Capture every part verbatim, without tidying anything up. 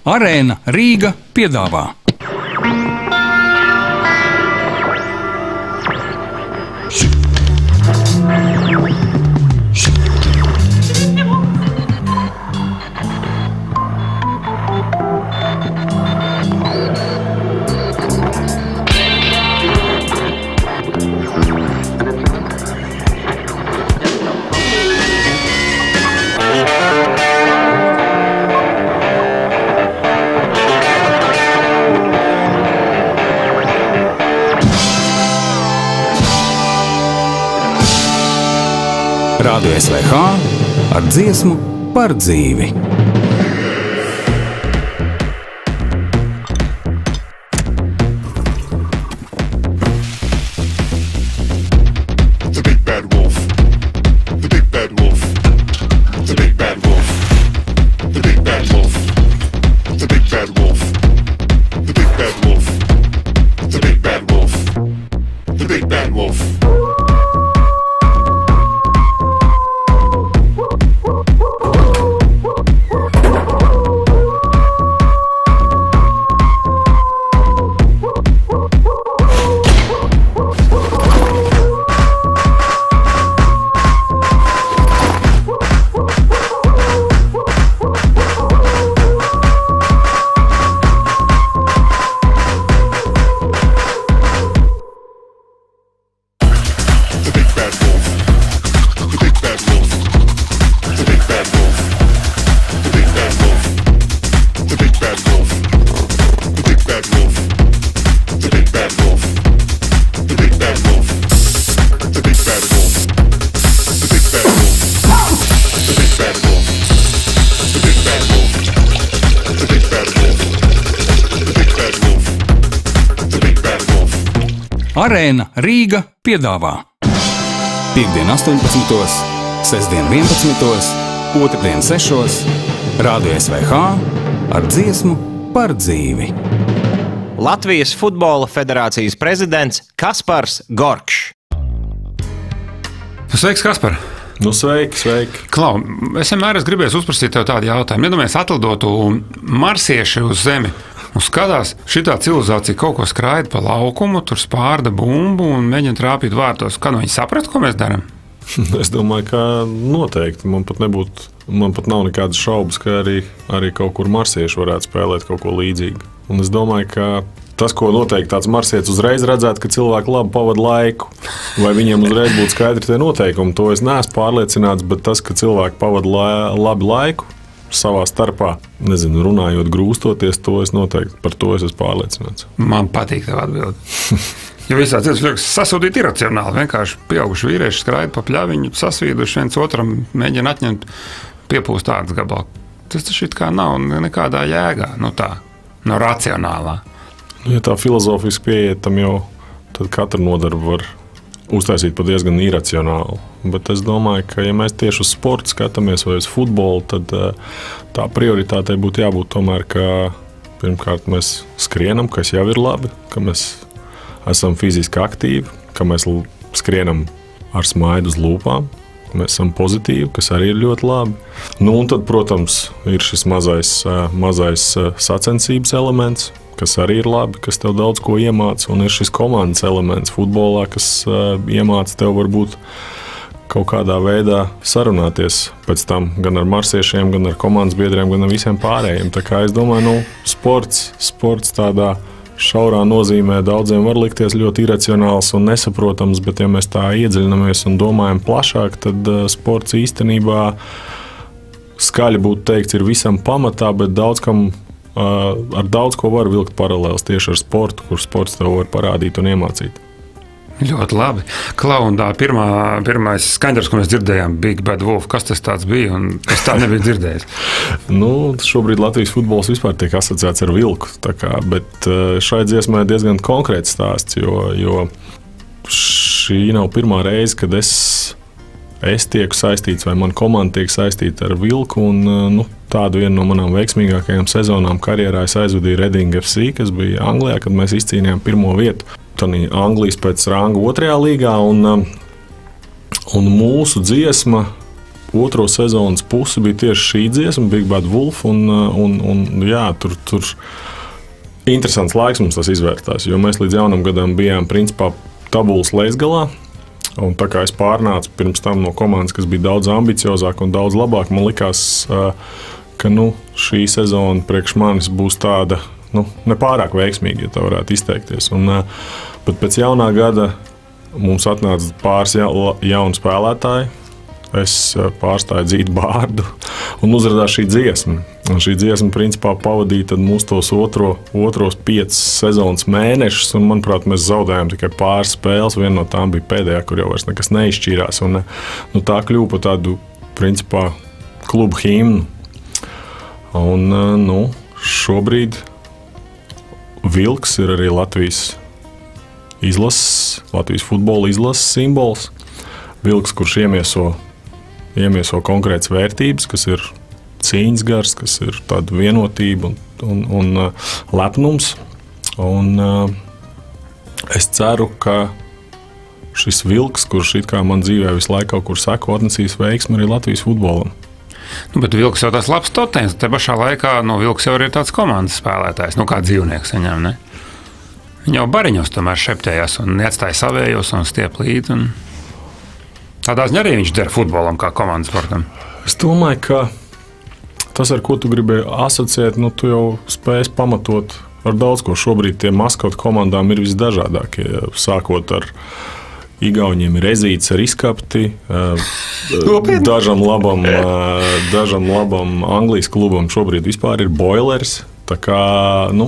Arēna Rīga piedāvā. Radio S V H ar dziesmu par dzīvi. Arēna Rīga piedāvā. Piektdien astoņpadsmitos, sestdien vienpadsmitos, otrdien sešos, Radio S V H ar dziesmu par dzīvi. Latvijas Futbola federācijas prezidents Kaspars Gorkšs. Sveiks, Kaspar! Nu, sveiki, sveiki. Klau, es vienmēr esmu gribējis uzprasīt tev tādu jautājumu. Iedomājies, atlidotu marsieši uz Zemi un skatās, šitā civilizācija kaut ko skraida pa laukumu, tur spārda bumbu un mēģina trāpīt vārtos. Kā no viņi saprast, ko mēs darām? Es domāju, ka noteikti. Man pat nebūtu, man pat nav nekādas šaubas, ka arī, arī kaut kur marsieši varētu spēlēt kaut ko līdzīgu. Un es domāju, ka tas, ko noteikti tāds marsietis uzreiz redzētu, ka cilvēki labi pavada laiku, vai viņiem uzreiz būtu skaidri tie noteikumi, to es neesmu pārliecināts, bet tas, ka cilvēki pavada la, labi laiku savā starpā, nezinu, runājot, grūstoties, to es noteikti, par to es esmu pārliecināts. Man patīk tev atbildi. Jo visā cilvēks liekas sasūdīt iracionāli, vienkārši pieauguši vīrieši skraida pa pļaviņu, sasvīduši viens otram, mēģina atņemt piepūst tādas gabalu. Tas taču it kā nav nekādā jēgā, nu tā, no racionālā. Ja tā filozofiski pieiet tam jau, tad katra nodarba var uztaisīt pat diezgan iracionāli. Bet es domāju, ka ja mēs tieši uz sportu skatāmies vai uz futbolu, tad tā prioritātei būtu jābūt tomēr, ka pirmkārt mēs skrienam, kas jau ir labi, ka mēs esam fiziski aktīvi, ka mēs skrienam ar smaidu uz lūpām, mēs esam pozitīvi, kas arī ir ļoti labi. Nu, un tad, protams, ir šis mazais, mazais sacensības elements, kas arī ir labi, kas tev daudz ko iemāca, un ir šis komandas elements futbolā, kas uh, iemāca tev varbūt kaut kādā veidā sarunāties pēc tam gan ar marsiešiem, gan ar komandas biedriem, gan ar visiem pārējiem. Tā kā es domāju, nu, sports, sports tādā šaurā nozīmē daudziem var likties ļoti iracionāls un nesaprotams, bet ja mēs tā iedziļinamies un domājam plašāk, tad uh, sports īstenībā skaļi būtu teikts ir visam pamatā, bet daudz kam ar daudz ko var vilkt paralēls tieši ar sportu, kur sports tev var parādīt un iemācīt. Ļoti labi. Klau, un tā pirmā, pirmais skaņdarbs, ko mēs dzirdējām, Big Bad Wolf, kas tas tāds bija, un es tā nebiju dzirdējis? Nu, šobrīd Latvijas futbols vispār tiek asociēts ar vilku, tā kā, bet šai dziesmai diezgan konkrēts stāsts, jo, jo šī nav pirmā reize, kad es Es tieku saistīts vai mana komanda tiek saistīta ar vilku, un nu, tādu vienu no manām veiksmīgākajām sezonām karjerā es aizvadīju Reading F C, kas bija Anglijā, kad mēs izcīnījām pirmo vietu. Tanī Anglijas pēc ranga otrajā līgā, un, un mūsu dziesma otro sezonas pusi bija tieši šī dziesma, Big Bad Wolf, un, un, un jā, tur, tur interesants laiks mums tas izvērtās, jo mēs līdz jaunam gadam bijām principā tabulas leisgalā, un tā kā es pārnācu pirms tam no komandas, kas bija daudz ambiciozāk un daudz labāk, man likās, ka nu, šī sezona priekš manis būs tāda, nu, nepārāk veiksmīga, ja tā varētu izteikties. Un, bet pēc jaunā gada mums atnāca pāris jauni spēlētāji. Es pārstāju Dzītu Bārdu un uzradās šī dziesma. Un šī dziesma principā pavadīja tad mūs tos otro, otros piecas sezonas mēnešus, un, manuprāt, mēs zaudējām tikai pāris spēles. Viena no tām bija pēdējā, kur jau vairs nekas neizšķīrās. Un, nu, tā kļuva par tādu, principā, klubu himnu. Un, nu, šobrīd Vilks ir arī Latvijas izlases, Latvijas futbola izlases simbols. Vilks, kurš iemieso, iemieso konkrētas vērtības, kas ir cīņas gars, kas ir tāda vienotība un, un, un uh, lepnums. Un, uh, es ceru, ka šis Vilks, kurš it kā man dzīvē visu laiku kaut kur seko, atnesīs veiksmi arī Latvijas futbolam. Nu, bet Vilks jau tāds labs totems. Te pašā laikā nu, Vilks jau ir tāds komandas spēlētājs, nu kā dzīvnieks viņam, ne? Viņi jau bariņos tomēr šeptējās un neatstāja savējos un stiep līdzi. Un... Tādā ziņā arī viņš der futbolam kā komandas sportam. Es domāju, ka tas, ar ko tu gribēji asociēt, nu, tu jau spēsi pamatot ar daudz ko. Šobrīd tie maskotu komandām ir visdažādākie, sākot ar Igauņiem ir ezīts ar izkapti, dažam labam, dažam labam Anglijas klubam šobrīd vispār ir boilers. Tā kā, nu,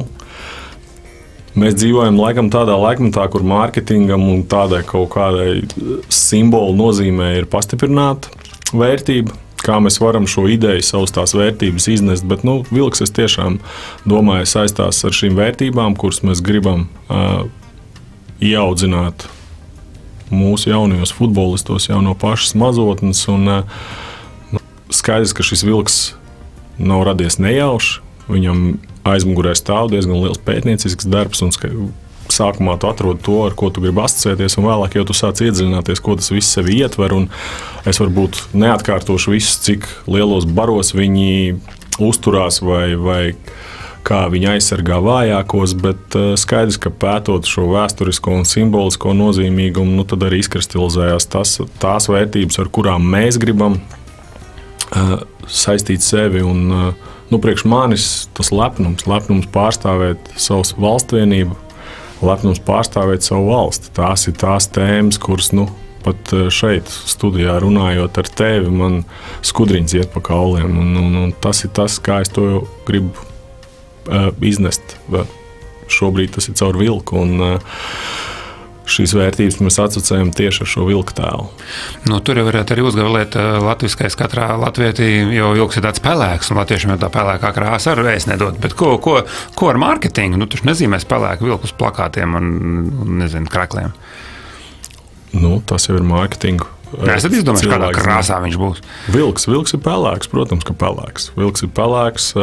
mēs dzīvojam laikam tādā laikmetā, kur mārketingam un tādai kaut kādai simbolu nozīmē ir pastiprināta vērtība, kā mēs varam šo ideju savus tās vērtības iznest, bet, nu, Vilks, es tiešām domāju, saistās ar šīm vērtībām, kuras mēs gribam uh, ieaudzināt mūsu jaunajos futbolistos jau no pašas mazotnes. Un, nu, skaidrs, ka šis Vilks nav radies nejauši. Viņam aizmugurē stāv diezgan liels pētniecisks darbs, un sākumā tu atrod to, ar ko tu gribi asociēties, un vēlāk jau tu sāc iedziļināties, ko tas viss sevi ietver. Un es varbūt neatkārtošu visus, cik lielos baros viņi uzturās vai, vai kā viņi aizsargā vājākos, bet skaidrs, ka pētot šo vēsturisko un simbolisko nozīmīgumu, nu, tad arī izkristalizējās tas, tās vērtības, ar kurām mēs gribam uh, saistīt sevi. Un, uh, nu, priekš manis tas lepnums, lepnums pārstāvēt savu valstvienību, lepnums pārstāvēt savu valsti. Tās ir tās tēmas, kuras, nu, pat šeit studijā runājot ar tevi, man skudriņas iet pa kauliem. Un, un, un tas ir tas, kā es to gribu iznest. Šobrīd tas ir caur Vilku, un šīs vērtības mēs asociējam tieši ar šo Vilka tēlu. Nu, tur jau varētu arī uzgavilēt latviskais katrā latvietī, jo Vilks ir tāds pelēks, un latviešiem jau tā pelēkā krāsa arī vēs nedod. Bet ko, ko, ko ar mārketingu? Nu, taču nezīmēs pelēku Vilku uz plakātiem un, un nezinu, krakliem. Nu, tas jau ir mārketingu. Es tad izdomāju, kādā krāsā viņš būs. Vilks, Vilks ir pelēks, protams, ka pelēks. Vilks ir pelēks.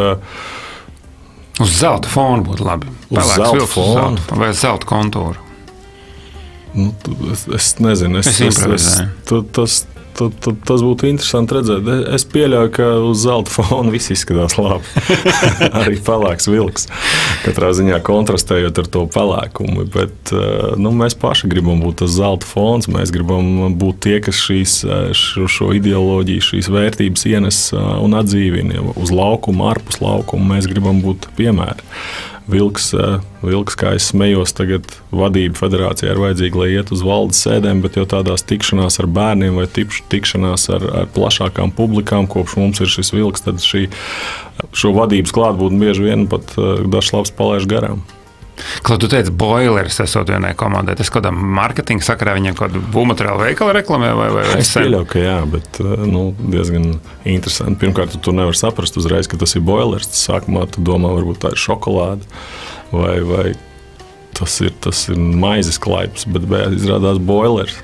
Uz zelta fona būtu labi. Pelēks zelta Vilks uz zelta, vai zelta kontūru. Nu, es, es nezinu. Es, es improvizēju. Tas, tas, tas, tas būtu interesanti redzēt. Es pieļauju, ka uz zelta fona viss izskatās labi. Arī pelēks Vilks. Katrā ziņā kontrastējot ar to pelēkumu. Bet nu, mēs paši gribam būt tas zelta fons. Mēs gribam būt tie, kas šīs, šo, šo ideoloģiju, šīs vērtības ienes un atdzīvina uz laukumu, ārpus laukumu. Mēs gribam būt piemēri. Vilks, Vilks, kā es smējos, tagad vadība federācijā ir vajadzīga, lai iet uz valdes sēdēm, bet jau tādās tikšanās ar bērniem vai tikšanās ar, ar plašākām publikām, kopš mums ir šis Vilks, tad šī, šo vadības klātbūtni bieži vien pat dažs labs palaiž garām. Klau, tu teici, boileris esot vienai komandai. Tas kādā marketinga sakarā viņiem kādu būvmateriālu veikalu reklamē? Vai, vai es pieļauju, ka jā, bet nu, diezgan interesanti. Pirmkārt, tu, tu nevar saprast uzreiz, ka tas ir boileris. Sākumā tu domā, varbūt tā ir šokolāde vai, vai tas ir, tas ir maizes klaips, bet beigas izrādās boileris.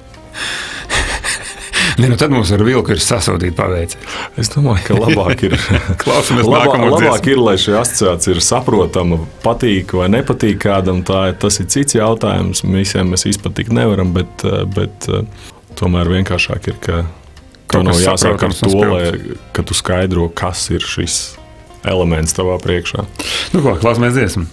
Ne, nu tad mums ar Vilku ir sasodīt paveicies. Es domāju, ka labāk ir, labāk, labāk ir, lai šī asociācija ir saprotama, patīk vai nepatīk kādam. Tā, tas ir cits jautājums. Visiem mēs izpatikt nevaram, bet, bet tomēr vienkāršāk ir, ka Tev nav jāsāk ar to, lai, ka tu skaidro, kas ir šis elements tavā priekšā. Nu ko, klausamies dziesmu.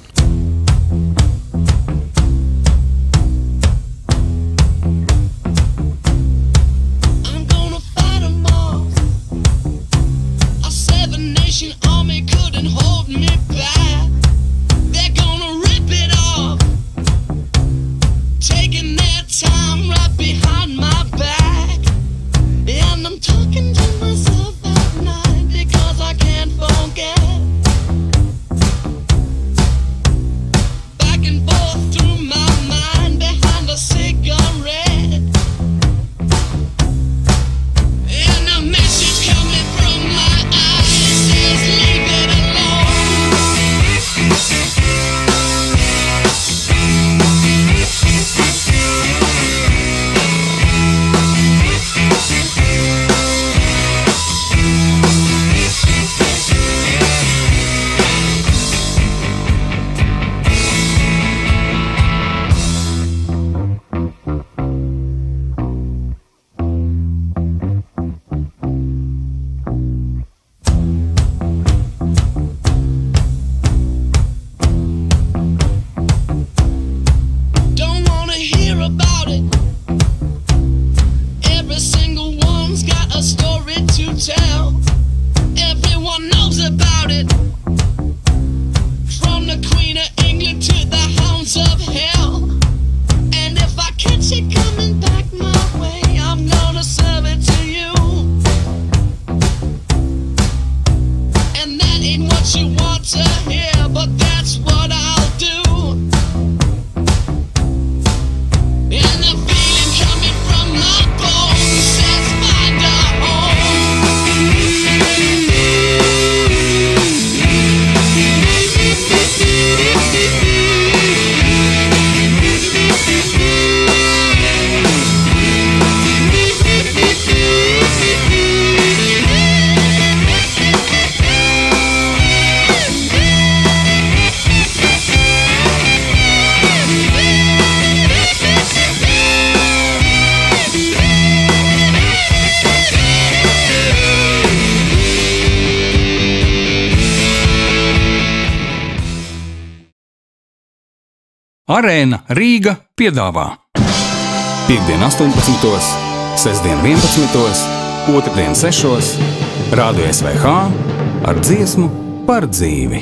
Arēna Rīga piedāvā Piektdien astoņpadsmitos, sestdien vienpadsmitos, otrdien sešos, Rādio S V H ar dziesmu par dzīvi.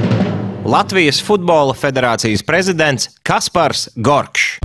Latvijas Futbola Federācijas prezidents Kaspars Gorkšs.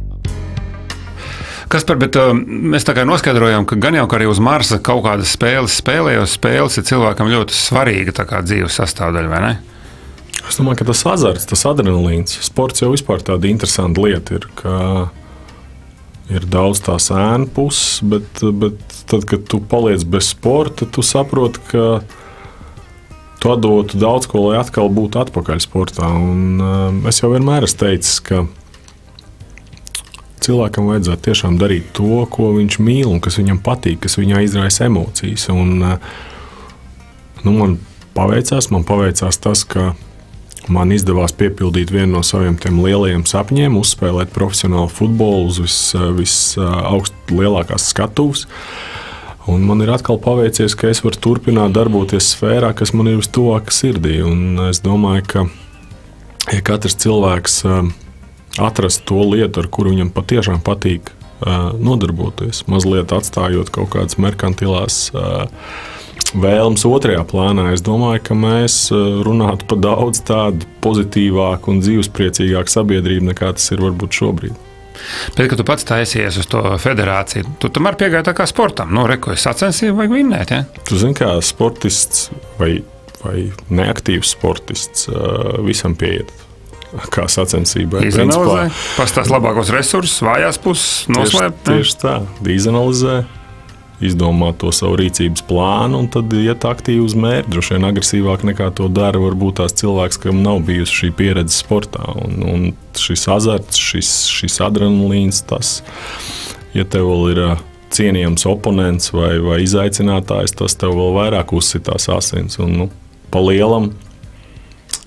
Kaspar, bet uh, mēs tā kā noskaidrojām, ka gan jau ka arī uz Marsa kaut kādas spēles spēlējos, spēles ir cilvēkam ļoti svarīga tā kā dzīves sastāvdaļa, vai ne? Es domāju, ka tas azarts, tas adrenalīns, sports jau vispār tāda interesanta lieta ir, ka ir daudz tās ēnu puses, bet, bet tad, kad tu paliec bez sporta, tu saproti, ka tu atdotu daudz ko, lai atkal būtu atpakaļ sportā. Un, uh, es jau vienmēr esmu teicis, ka cilvēkam vajadzētu tiešām darīt to, ko viņš mīl un kas viņam patīk, kas viņā izraisa emocijas. Un, uh, nu, man paveicās, man paveicās tas, ka man izdevās piepildīt vienu no saviem tiem lielajiem sapņiem, uzspēlēt profesionālu futbolu uz vis, vis augst lielākās skatuves. Un man ir atkal paveicies, ka es varu turpināt darboties sfērā, kas man ir vistuvāk sirdī. Un es domāju, ka ja katrs cilvēks atrast to lietu, ar kuru viņam patiešām patīk nodarboties, mazliet atstājot kaut kādas merkantilās vēlmes otrajā plānā, es domāju, ka mēs runātu par daudz tādu pozitīvāku un dzīvespriecīgāku sabiedrību, nekā tas ir varbūt šobrīd. Bet, kad tu pats taisies uz to federāciju, tu tomēr piegāji tā kā sportam. Nu, re, ko es sacensību vajag vinnēt, ja? Tu zini, kā sportists vai, vai neaktīvs sportists visam pieiet. Kā sacensībai. Izanalizē, pastāst labākos resursus, vājās puses, noslēp. Tieši, tieši tā, izanalizē, izdomā to savu rīcības plānu un tad iet aktīvi uz mērķi. Droši vien agresīvāk nekā to dara varbūt tās cilvēks, kam nav bijusi šī pieredze sportā. Un, un šis azarts, šis, šis adrenalīns, tas, ja tev vēl ir cienījams oponents vai, vai izaicinātājs, tas tev vēl vairāk uzsitās asins. Un, nu, pa lielam,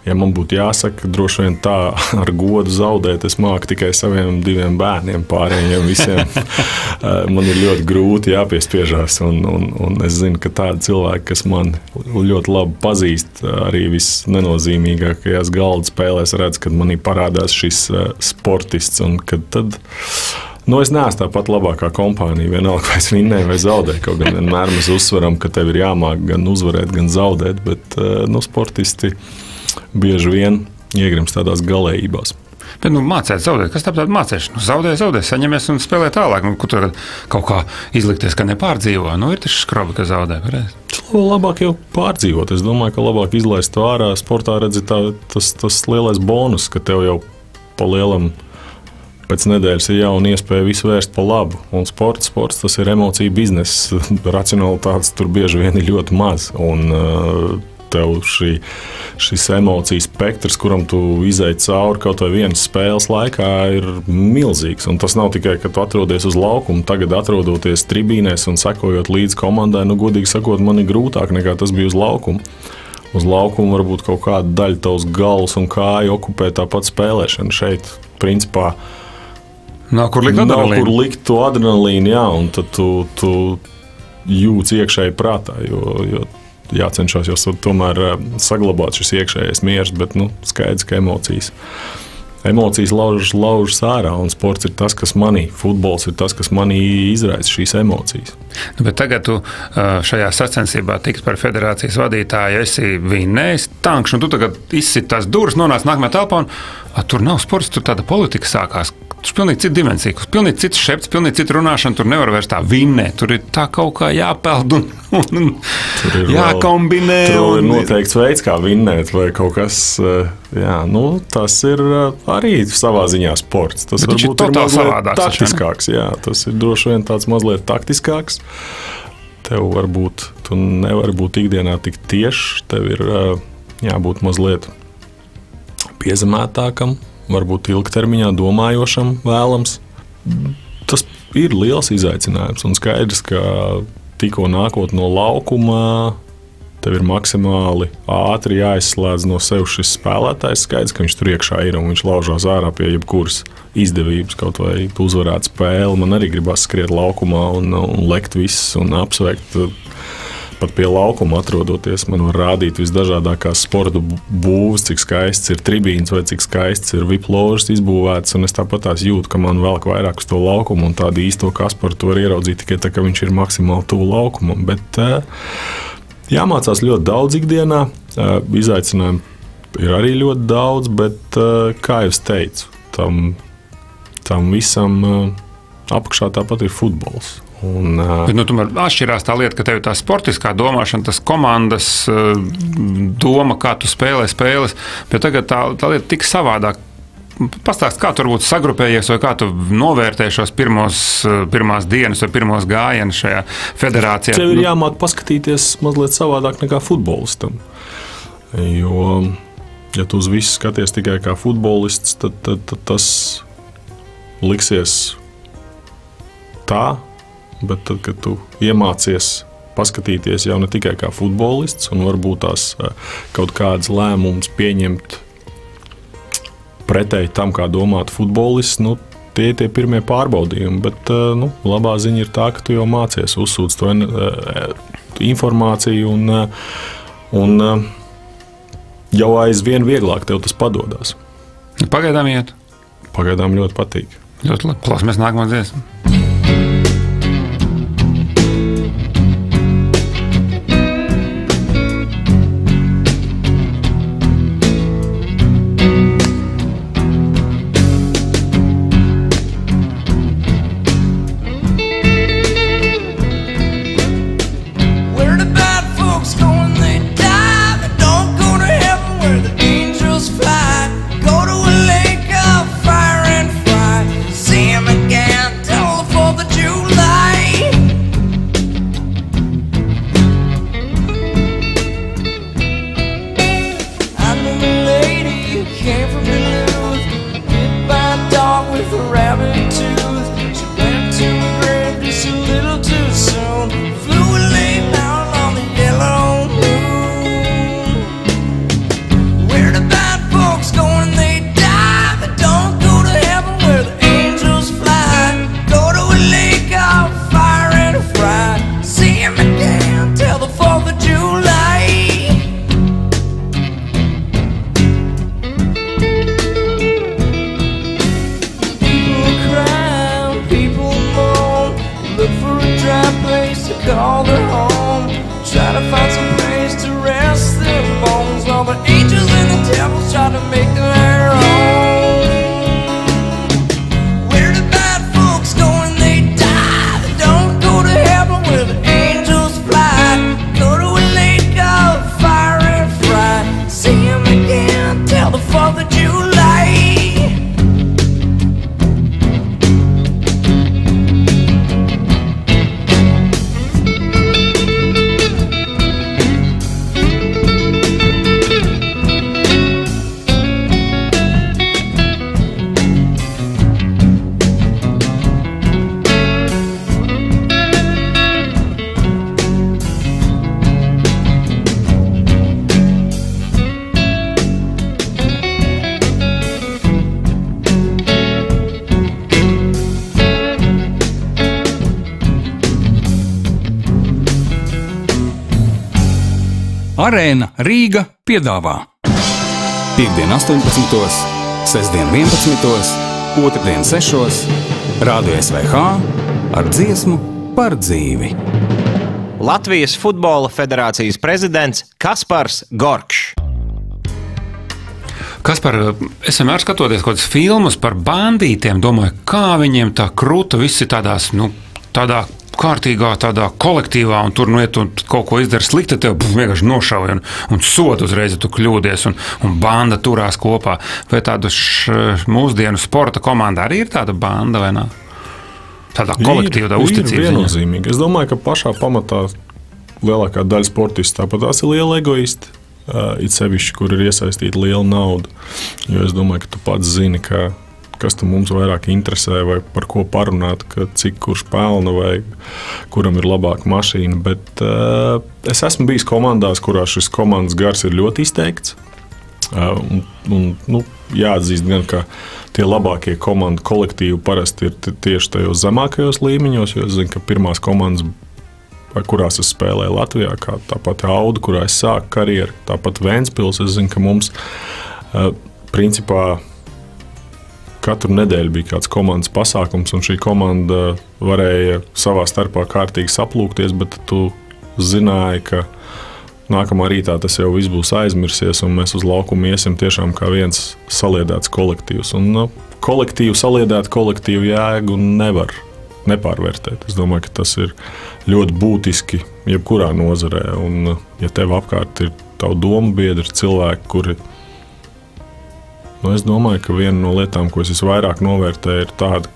Ja man būtu jāsaka, droši vien tā ar godu zaudēt, es māku tikai saviem diviem bērniem, pārējiem visiem. Man ir ļoti grūti jāpiespiežās, un, un, un es zinu, ka tādi cilvēki, kas man ļoti labi pazīst, arī visnenozīmīgākajās galda spēlēs redz, kad manī parādās šis sportists, un kad tad, nu, es neesmu tāpat labākā kompānija, vienalga, vai es vinnēju vai zaudēju, kaut gan vienmēr mēs uzsveram, ka tev ir jāmāk gan uzvarēt, gan zaudēt, bet, nu, sportisti bieži vien iegrims tādās galējībās. Bet, nu, mācēt, zaudēt. Kas tāpat mācēš? Nu, zaudē, zaudē, saņemies un spēlē tālāk. Nu, kur tur kaut kā izlikties, ka nepārdzīvo? Nu, ir taču skrobi, ka zaudē. Labāk jau pārdzīvot. Es domāju, ka labāk izlaist to ārā. Sportā redzi tā, tas, tas lielais bonus, ka tev jau pa lielam pēc nedēļas ir jauna iespēja visu vērst pa labu. Un sports, sports tas ir emociju bizness. Racionalitātes tur bieži vien ir ļoti maz. Un, uh, tev šī, šis emociju spektrs, kuram tu izej cauri kaut vai vienas spēles laikā, ir milzīgs. Un tas nav tikai, ka tu atrodies uz laukuma, tagad atrodoties tribīnēs un sekojot līdz komandai, nu, godīgi sakot, man ir grūtāk nekā tas bija uz laukuma. Uz laukuma varbūt kaut kāda daļa tavs galvas un kāju okupē tāpat spēlēšana. Šeit, principā, nav kur likt adrenalīnu. Nav kur likt to adrenalīnu, jā, un tad tu, tu jūc iekšēji prātā, jo, jo jācenšas jau tomēr saglabāt šis iekšējais miers, bet, nu, skaidrs, ka emocijas. Emocijas lauž, laužas ārā, un sports ir tas, kas manī, futbols ir tas, kas manī izraisa šīs emocijas. Nu, bet tagad tu šajā sacensībā tiks par federācijas vadītāju, esi vinnējis tankš, un tu tagad izsit tās durvis, nonāc nākamajā telpā, un a, tur nav sports, tur tāda politika sākās. Tur ir pilnīgi cita dimensija, pilnīgi cits šepts, pilnīgi cita runāšana, tur nevar vairs tā vinnēt, tur ir tā kaut kā jāpeld un, un, un jākombinē. Tur un... ir noteikts veids, kā vinnēt, vai kaut kas, jā, nu, tas ir arī savā ziņā sports. Tas bet varbūt ir mazliet savādāks, taktiskāks, jā, tas ir droši vien tāds mazliet taktiskāks. Tev varbūt, tu nevari būt ikdienā tik tieši, tev ir jābūt mazliet piezemētākam, varbūt ilgtermiņā domājošam vēlams. Tas ir liels izaicinājums, un skaidrs, ka tikko nākot no laukuma, tev ir maksimāli ātri jāizslēdz no sev šis spēlētājs. Skaidrs, ka viņš tur iekšā ir, un viņš laužās ārā pie jebkuras izdevības, kaut vai uzvarēt spēli. Man arī gribas skriet laukumā un, un lekt viss un apsveikt. Pat pie laukuma atrodoties, man var rādīt visdažādākās sporta būvas, cik skaists ir tribīns vai cik skaists ir V I P ložas izbūvēts, un es tāpat tās jūtu, ka man velk vairāk uz to laukumu, un tādu īsto Kasparu to var ieraudzīt tikai tā, ka viņš ir maksimāli tuvu laukumam. Bet jāmācās ļoti daudz ikdienā, izaicinājumu ir arī ļoti daudz, bet, kā jau es teicu, tam, tam visam apakšā tāpat ir futbols. Un, bet, nu, tomēr atšķirās tā lieta, ka tev ir tā sportiskā domāšana, tas komandas doma, kā tu spēlē spēles, bet tagad tā, tā lieta tik savādāk. Pastāst, kā tu varbūt sagrupējies, vai kā tu novērtē šos pirmos, pirmās dienas vai pirmos gājienus šajā federācijā? Tev ir jāmāk paskatīties mazliet savādāk nekā futbolistam. Jo, ja tu uz visu skaties tikai kā futbolists, tad, tad, tad tas liksies tā, bet tad, kad tu iemācies paskatīties jau ne tikai kā futbolists un varbūt tās kaut kādas lēmumus pieņemt pretēji tam, kā domāt futbolists, nu, tie ir tie pirmie pārbaudījumi, bet nu, labā ziņa ir tā, ka tu jau mācies, uzsūdz to informāciju un, un jau aizvien vieglāk tev tas padodas. Pagaidām iet? Pagaidām ļoti patīk. Ļoti labi. Klausamies nākamā dziesmu. Flew a late down on the yellow Arēna Rīga piedāvā Piektdien astoņpadsmitos, sestdien vienpadsmitos, otrdien sešos, Radio S V H ar dziesmu par dzīvi. Latvijas Futbola Federācijas prezidents Kaspars Gorkšs. Kaspar, es vienmēr skatoties kaut kādus filmus par bandītiem, domāju, kā viņiem tā kruta viss ir tādās, nu, tādā kārtīgā, tādā kolektīvā, un tur, nu, ja tu kaut ko izdari slikti, tev vienkārši nošauj un, un sod uzreiz, ja tu kļūdies, un, un banda turās kopā. Vai tādu š, mūsdienu sporta komanda arī ir tāda banda, vai nā? Tādā kolektīva, tā uzticība. Ir viennozīmīgi. Es domāju, ka pašā pamatā lielākā daļa sportistu tāpat tās ir liela egoisti. Uh, it sevišķi, kur ir iesaistīta liela nauda. Jo es domāju, ka tu pats zini, ka, kas tu mums vairāk interesē, vai par ko parunāt, ka cik kurš pelna, vai kuram ir labāka mašīna. Bet uh, es esmu bijis komandās, kurā šis komandas gars ir ļoti izteikts. Uh, un, un, nu, jāatzīst gan, ka tie labākie komandu kolektīvi parasti ir tieši tajos zemākajos līmeņos, jo es zinu, ka pirmās komandas, kurās es spēlēju Latvijā, kā tāpat Auda, kurā es sāku karjeru, tāpat Ventspils. Es zinu, ka mums uh, principā katru nedēļu bija kāds komandas pasākums, un šī komanda varēja savā starpā kārtīgi saplūkties, bet tu zināji, ka nākamā rītā tas jau viss būs aizmirsies, un mēs uz laukumu iesim tiešām kā viens saliedēts kolektīvs. Un uh, kolektīvu saliedēt kolektīvu jēgu nevar nepārvērtēt. Es domāju, ka tas ir ļoti būtiski jebkurā nozarē. Un, ja tev apkārt ir tavu domu biedri, cilvēki, kuri... Nu, es domāju, ka viena no lietām, ko es visvairāk novērtēju, ir tāda,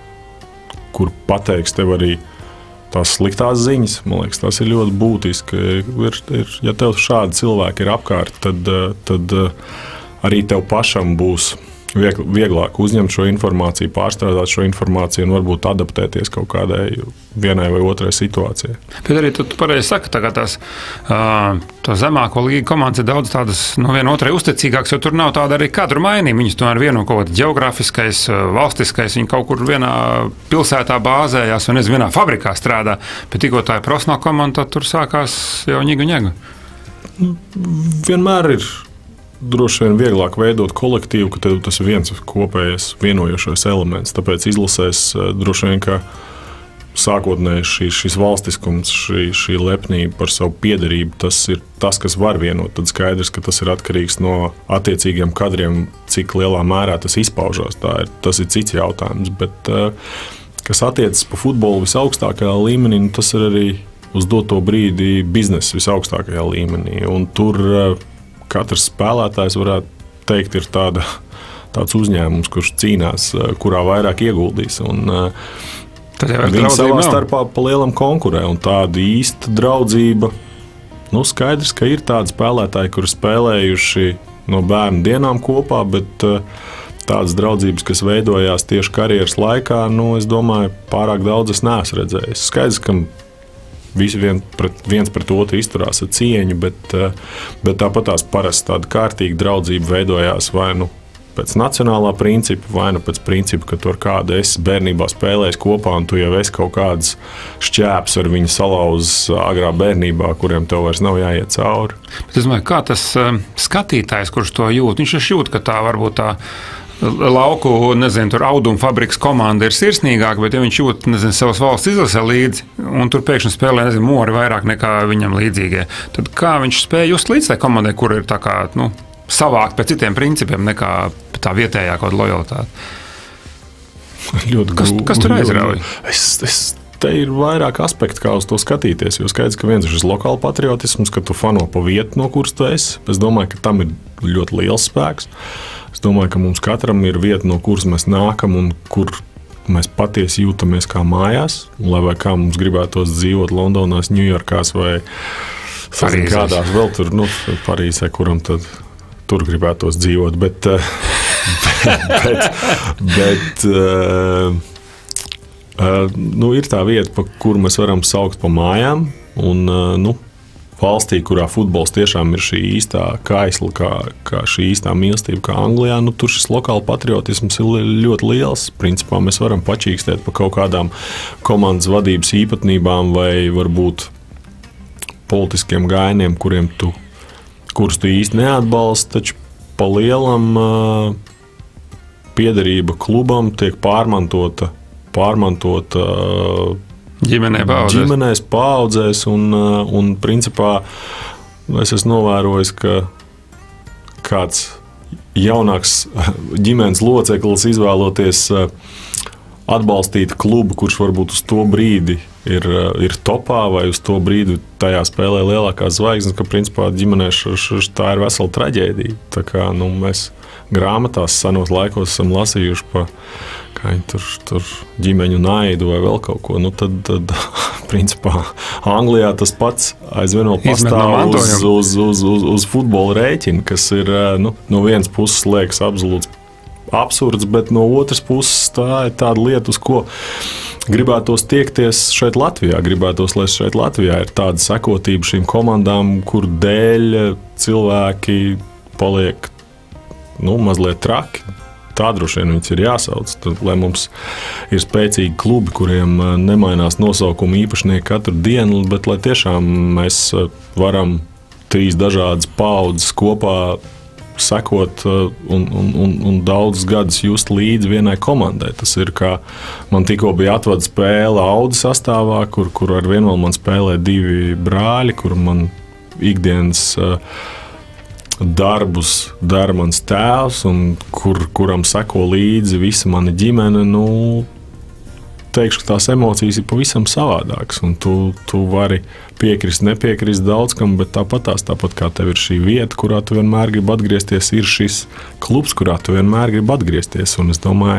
kur pateiks tev arī tās sliktās ziņas. Man liekas, tas ir ļoti būtiski. Ir, ir, ja tev šādi cilvēki ir apkārt, tad, tad arī tev pašam būs vieglāk uzņemt šo informāciju, pārstrādāt šo informāciju un varbūt adaptēties kaut kādai vienai vai otrai situācijai. Bet arī tu, tu pareizi saki, tā kā tās tā zemāko līgu komandas ir daudz tādas no viena otrai uzticīgākas, jo tur nav tāda arī kadru mainība. Viņas tomēr vieno kaut kāds geogrāfiskais, valstiskais, viņi kaut kur vienā pilsētā bāzējās vai nezinu, vienā fabrikā strādā, bet tikko tā ir profesionāla komanda, tad tur sākās jau ņigu ņegu. Vienmēr ir droši vien vieglāk veidot kolektīvu, ka tev tas ir viens kopējais vienojošais elements. Tāpēc izlasēs droši vien, ka sākotnēji šī, šis valstiskums, šī, šī lepnība par savu piederību, tas ir tas, kas var vienot. Tad skaidrs, ka tas ir atkarīgs no attiecīgiem kadriem, cik lielā mērā tas izpaužās. Tā ir, tas ir cits jautājums. Bet, kas attiecas pa futbolu visaugstākajā līmenī, tas ir arī uz doto brīdi biznesa visaugstākajā līmenī. Un tur katrs spēlētājs, varētu teikt, ir tāda, tāds uzņēmums, kurš cīnās, kurā vairāk ieguldīs. Un, viņi savā starpā pa lielam konkurē, un tāda īsta draudzība, nu skaidrs, ka ir tādi spēlētāji, kuri spēlējuši no bērnu dienām kopā, bet tādas draudzības, kas veidojās tieši karjeras laikā, nu, es domāju, pārāk daudz es neesmu redzējis. Skaidrs, ka visi vien pret, viens pret otru izturās ar cieņu, bet, bet tāpat tās parasti tāda kārtīga draudzība veidojās vai nu pēc nacionālā principa, vai nu pēc principa, ka tu ar kādu esi bērnībā spēlējis kopā un tu jau esi kaut kādas šķēpes ar viņu salauzis agrā bērnībā, kuriem tev vairs nav jāiet cauri. Bet es domāju, kā tas skatītājs, kurš to jūt, viņš jūt, ka tā varbūt tā lauku, nezinu, tur auduma fabrikas komanda ir sirsnīgāka, bet ja viņš jūt, nezinu, savas valsts izlasē līdzi, un tur pēkšņi spēlē, nezinu, mori vairāk nekā viņam līdzīgie, tad kā viņš spēja just līdz tai komandai, kur ir tā kā, nu, savākt pēc citiem principiem nekā tā vietējā kaut lojalitāte? Ļoti kas, kas tur aizrauj? Es, es, te ir vairāk aspekti, kā uz to skatīties, jo skaidrs, ka viens ir šis lokāla patriotisms, ka tu fano pa vietu, no kuras tu esi. Es domāju, ka tam ir ļoti liels spēks. Es domāju, ka mums katram ir vieta, no kuras mēs nākam un kur mēs patiesi jūtamies kā mājās. Lai vai kā mums gribētos dzīvot Londonās, Ņujorkās vai kādās vēl tur, nu, Parīzē, kuram tad tur gribētos dzīvot. Bet, bet, bet uh, uh, nu, ir tā vieta, pa kuru mēs varam saukt pa mājām. Un, uh, nu, valstī, kurā futbols tiešām ir šī īstā kaisla, kā, kā šī īstā mīlestība, kā Anglijā, nu, tur šis lokāla patriotisms ir ļoti liels. Principā mēs varam pačīkstēt pa kaut kādām komandas vadības īpatnībām vai varbūt politiskiem gājieniem, kuriem tu kurus tu īsti neatbalsti, taču pa lielam uh, piederība klubam tiek pārmantota, pārmantota uh, ģimenē paudzēs. ģimenēs, paudzēs un, uh, un principā es esmu novērojis, ka kāds jaunāks ģimenes loceklis izvēloties uh, atbalstīt klubu, kurš varbūt uz to brīdi ir, ir topā vai uz to brīdi tajā spēlē lielākās zvaigznes, ka principā ģimenē š, š, tā ir vesela traģēdija. Tā kā nu, mēs grāmatās senos laikos esam lasījuši pa kā viņi tur, tur ģimeņu naidu vai vēl kaut ko, nu tad, tad principā Anglijā tas pats aizvien vēl pastāv uz, uz, uz, uz, uz futbola rēķina, kas ir nu, no vienas puses liekas absolūts absurds, bet no otras puses tā ir tāda lieta, uz ko gribētos tiekties šeit Latvijā. Gribētos, lai šeit Latvijā ir tāda sekotība šīm komandām, kur dēļ cilvēki paliek nu, mazliet traki. Tā droši vien viņus ir jāsauc, tad, lai mums ir spēcīgi klubi, kuriem nemainās nosaukuma īpašnieki katru dienu, bet lai tiešām mēs varam trīs dažādas paudzes kopā sekot un, un, un, un daudzus gadus just līdzi vienai komandai. Tas ir kā man tikko bija atvada spēle Audi sastāvā, kur, kur ar vienu vēl man spēlē divi brāļi, kur man ikdienas uh, darbus dara mans tēvs un kur, kuram seko līdzi visa mana ģimene. Nu, teikšu, ka tās emocijas ir pavisam savādākas un tu, tu vari piekrist, nepiekrist daudz kam, bet tāpatās, tāpat kā tev ir šī vieta, kurā tu vienmēr gribi atgriezties, ir šis klubs, kurā tu vienmēr gribi atgriezties. Un es domāju,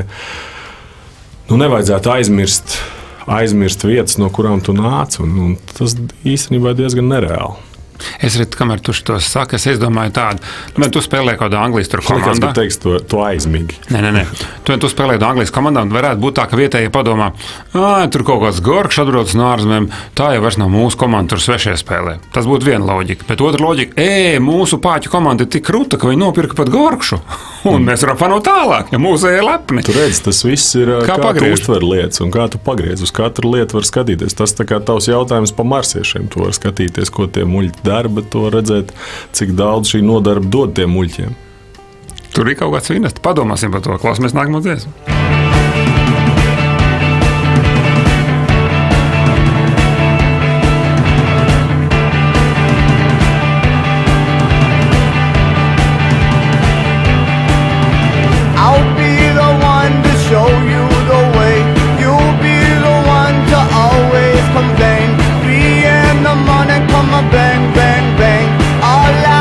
nu nevajadzētu aizmirst, aizmirst vietas, no kurām tu nāc, un, un tas īstenībā diezgan nereāli. Es redzu, kamēr tu to saki, es domāju tādu, nu, tu spēlē kaut kādā Anglijas tur komandā. Likās, ka teiks to, to aizmīgi. Nē, nē, nē. Tu, tu spēlē kādā Anglijas komandā, un varētu būt tā, ka vietējie padomā, tur kaut kāds Gorkšs atbrauc no ārzemēm, tā jau vairs nav mūsu komanda, tur svešie spēlē. Tas būtu viena loģika. Bet otra loģika, ē, mūsu pāķu komanda ir tik kruta, ka viņi nopirka pat Gorkšu, un mēs varam panot tālāk, ja mūsu ir lepni. Tu redz, tas viss ir kā, kā tu uztver lietas, un kā tu pagriez. Uz katru lietu var skatīties. Tas tā kā tavs jautājums pa marsiešiem. Tu var skatīties, ko tie muļķi dara, bet to redzēt, cik daudz šī nodarba dod tiem muļķiem. Tur ir kaut kāds vienas. Padomāsim par to. Klausamies nākamo dziesmu.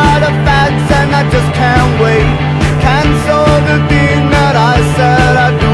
Just can't wait. Cancel the thing that I said I'd do.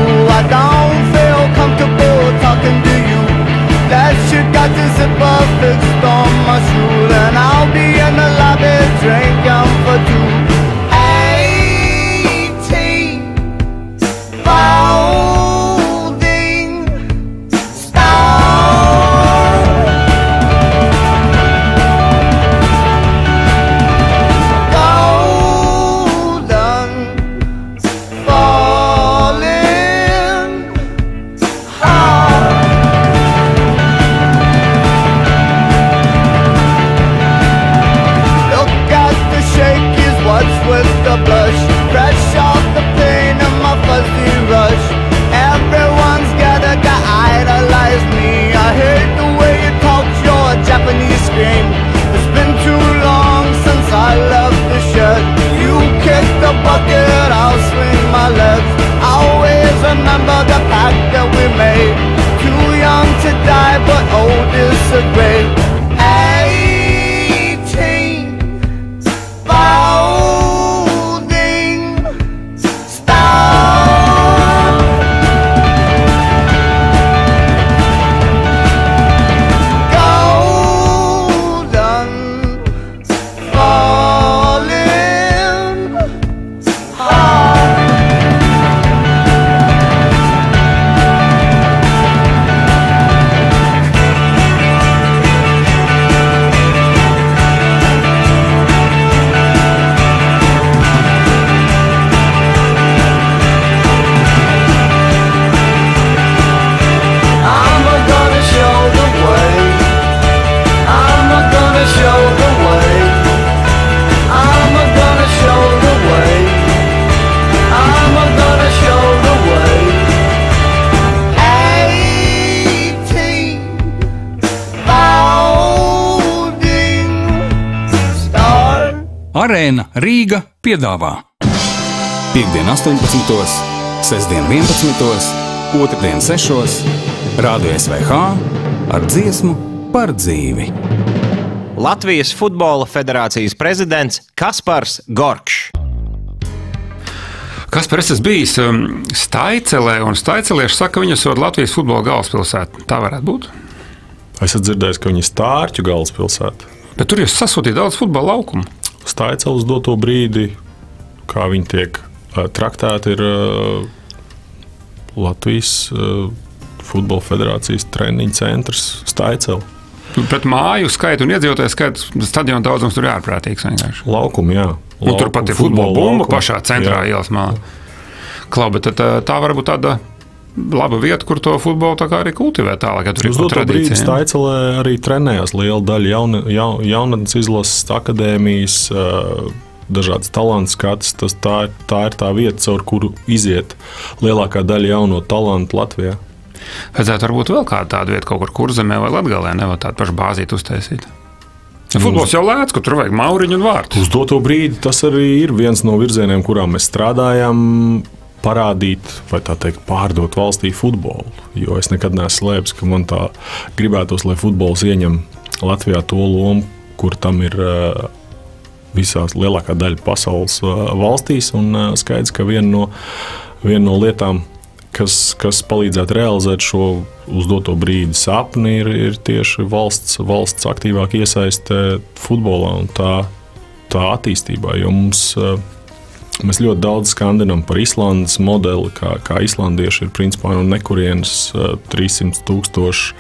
Arēna Rīga piedāvā piektdien astoņpadsmitos, sestdien vienpadsmitos, otrdien sešos, Rādio S V H ar dziesmu par dzīvi. Latvijas Futbola Federācijas prezidents Kaspars Gorkšs. Kaspar, es esmu bijis Staicelē, un staicelieši saka, ka viņi esot Latvijas futbola galvaspilsēta. Tā varētu būt? Es esmu dzirdējis, ka viņi Stārķu galvaspilsēta. Bet tur jūs sasūtīt daudz futbola laukumu. Staicela uz doto brīdi, kā viņi tiek traktēti, ir Latvijas Futbola Federācijas treniņu centrs Staicela. Pret māju skaitu un iedzīvotāju skaitu stadionu daudzums tur ir ārprātīgs vienkārši. Laukumi, jā. Un tur pat ir futbola bumba pašā centrā ielas malā. Klau, bet tā, tā var būt tāda laba vieta, kur to futbolu tā kā arī kultivē tālāk, ja tur ir kaut tradīcija. Uz doto brīdi Staicelē arī trenējās liela daļa jauna, jaun, jaunatnes izlases akadēmijas, dažādas talantu skatas. Tas tā, tā ir tā vieta, caur kuru iziet lielākā daļa jauno talantu Latvijā. Vajadzētu varbūt vēl kādu tādu vietu kaut kur Kurzemē vai Latgalē, nevar tādu pašu bāzīti uztaisīt. Futbols jau lēts, ka tur vajag mauriņu un vārtu. Uz doto brīdi tas arī ir viens no virzieniem, kurā mēs strādājam, parādīt vai tā teikt pārdot valstī futbolu. Jo es nekad neesmu slēpis, ka man tā gribētos, lai futbols ieņem Latvijā to lomu, kur tam ir visās lielākā daļa pasaules valstīs. Un skaidrs, ka viena no, viena no lietām, Kas, kas palīdzētu realizēt šo uz doto brīdi sapni, ir, ir tieši valsts, valsts aktīvāk iesaiste futbolā un tā, tā attīstībā. Jo mums, mēs ļoti daudz skandinam par Islandes modeli, kā, kā islandieši ir principā no nekurienes trīssimt tūkstoši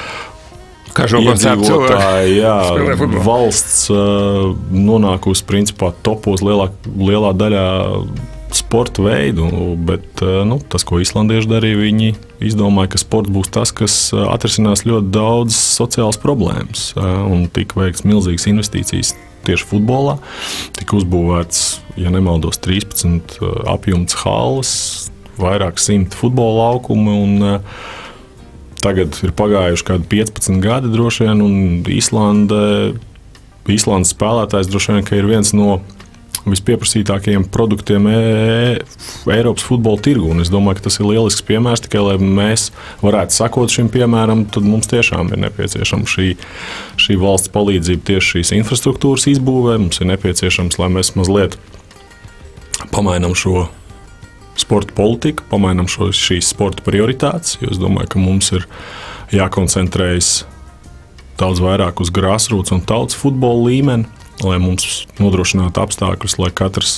iedzīvotāji, jā, valsts nonākusi principā topos lielā, lielā daļā sporta veidu, bet nu, tas, ko islandieši darīja, viņi izdomāja, ka sports būs tas, kas atrisinās ļoti daudz sociālas problēmas. Un tika veikts milzīgas investīcijas tieši futbolā. Tika uzbūvēts, ja nemaldos, trīspadsmit apjomts halles, vairāk simt futbola laukumi, un tagad ir pagājuši kādi piecpadsmit gadi droši vien, un Īslande, Īslandes spēlētājs droši vien, ka ir viens no vispieprasītākajiem produktiem Eiropas futbola tirgu. Un es domāju, ka tas ir lielisks piemērs, tikai lai mēs varētu sakot šim piemēram, tad mums tiešām ir nepieciešama šī, šī valsts palīdzība tieši šīs infrastruktūras izbūvē. Mums ir nepieciešams, lai mēs mazliet pamainam šo sporta politiku, pamainam šo, šīs sporta prioritātes, jo es domāju, ka mums ir jākoncentrējas daudz vairāk uz grassroots un tautas futbola līmeni, lai mums nodrošinātu apstākļus, lai katrs,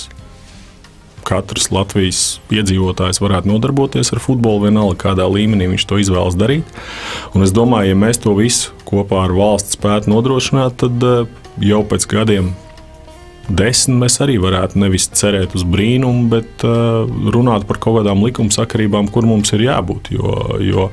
katrs Latvijas iedzīvotājs varētu nodarboties ar futbolu, vienalga kādā līmenī viņš to izvēlas darīt. Un es domāju, ja mēs to visu kopā ar valsts spētu nodrošināt, tad jau pēc gadiem desmit mēs arī varētu nevis cerēt uz brīnumu, bet runāt par kaut kādām likumsakarībām, kur mums ir jābūt, jo, jo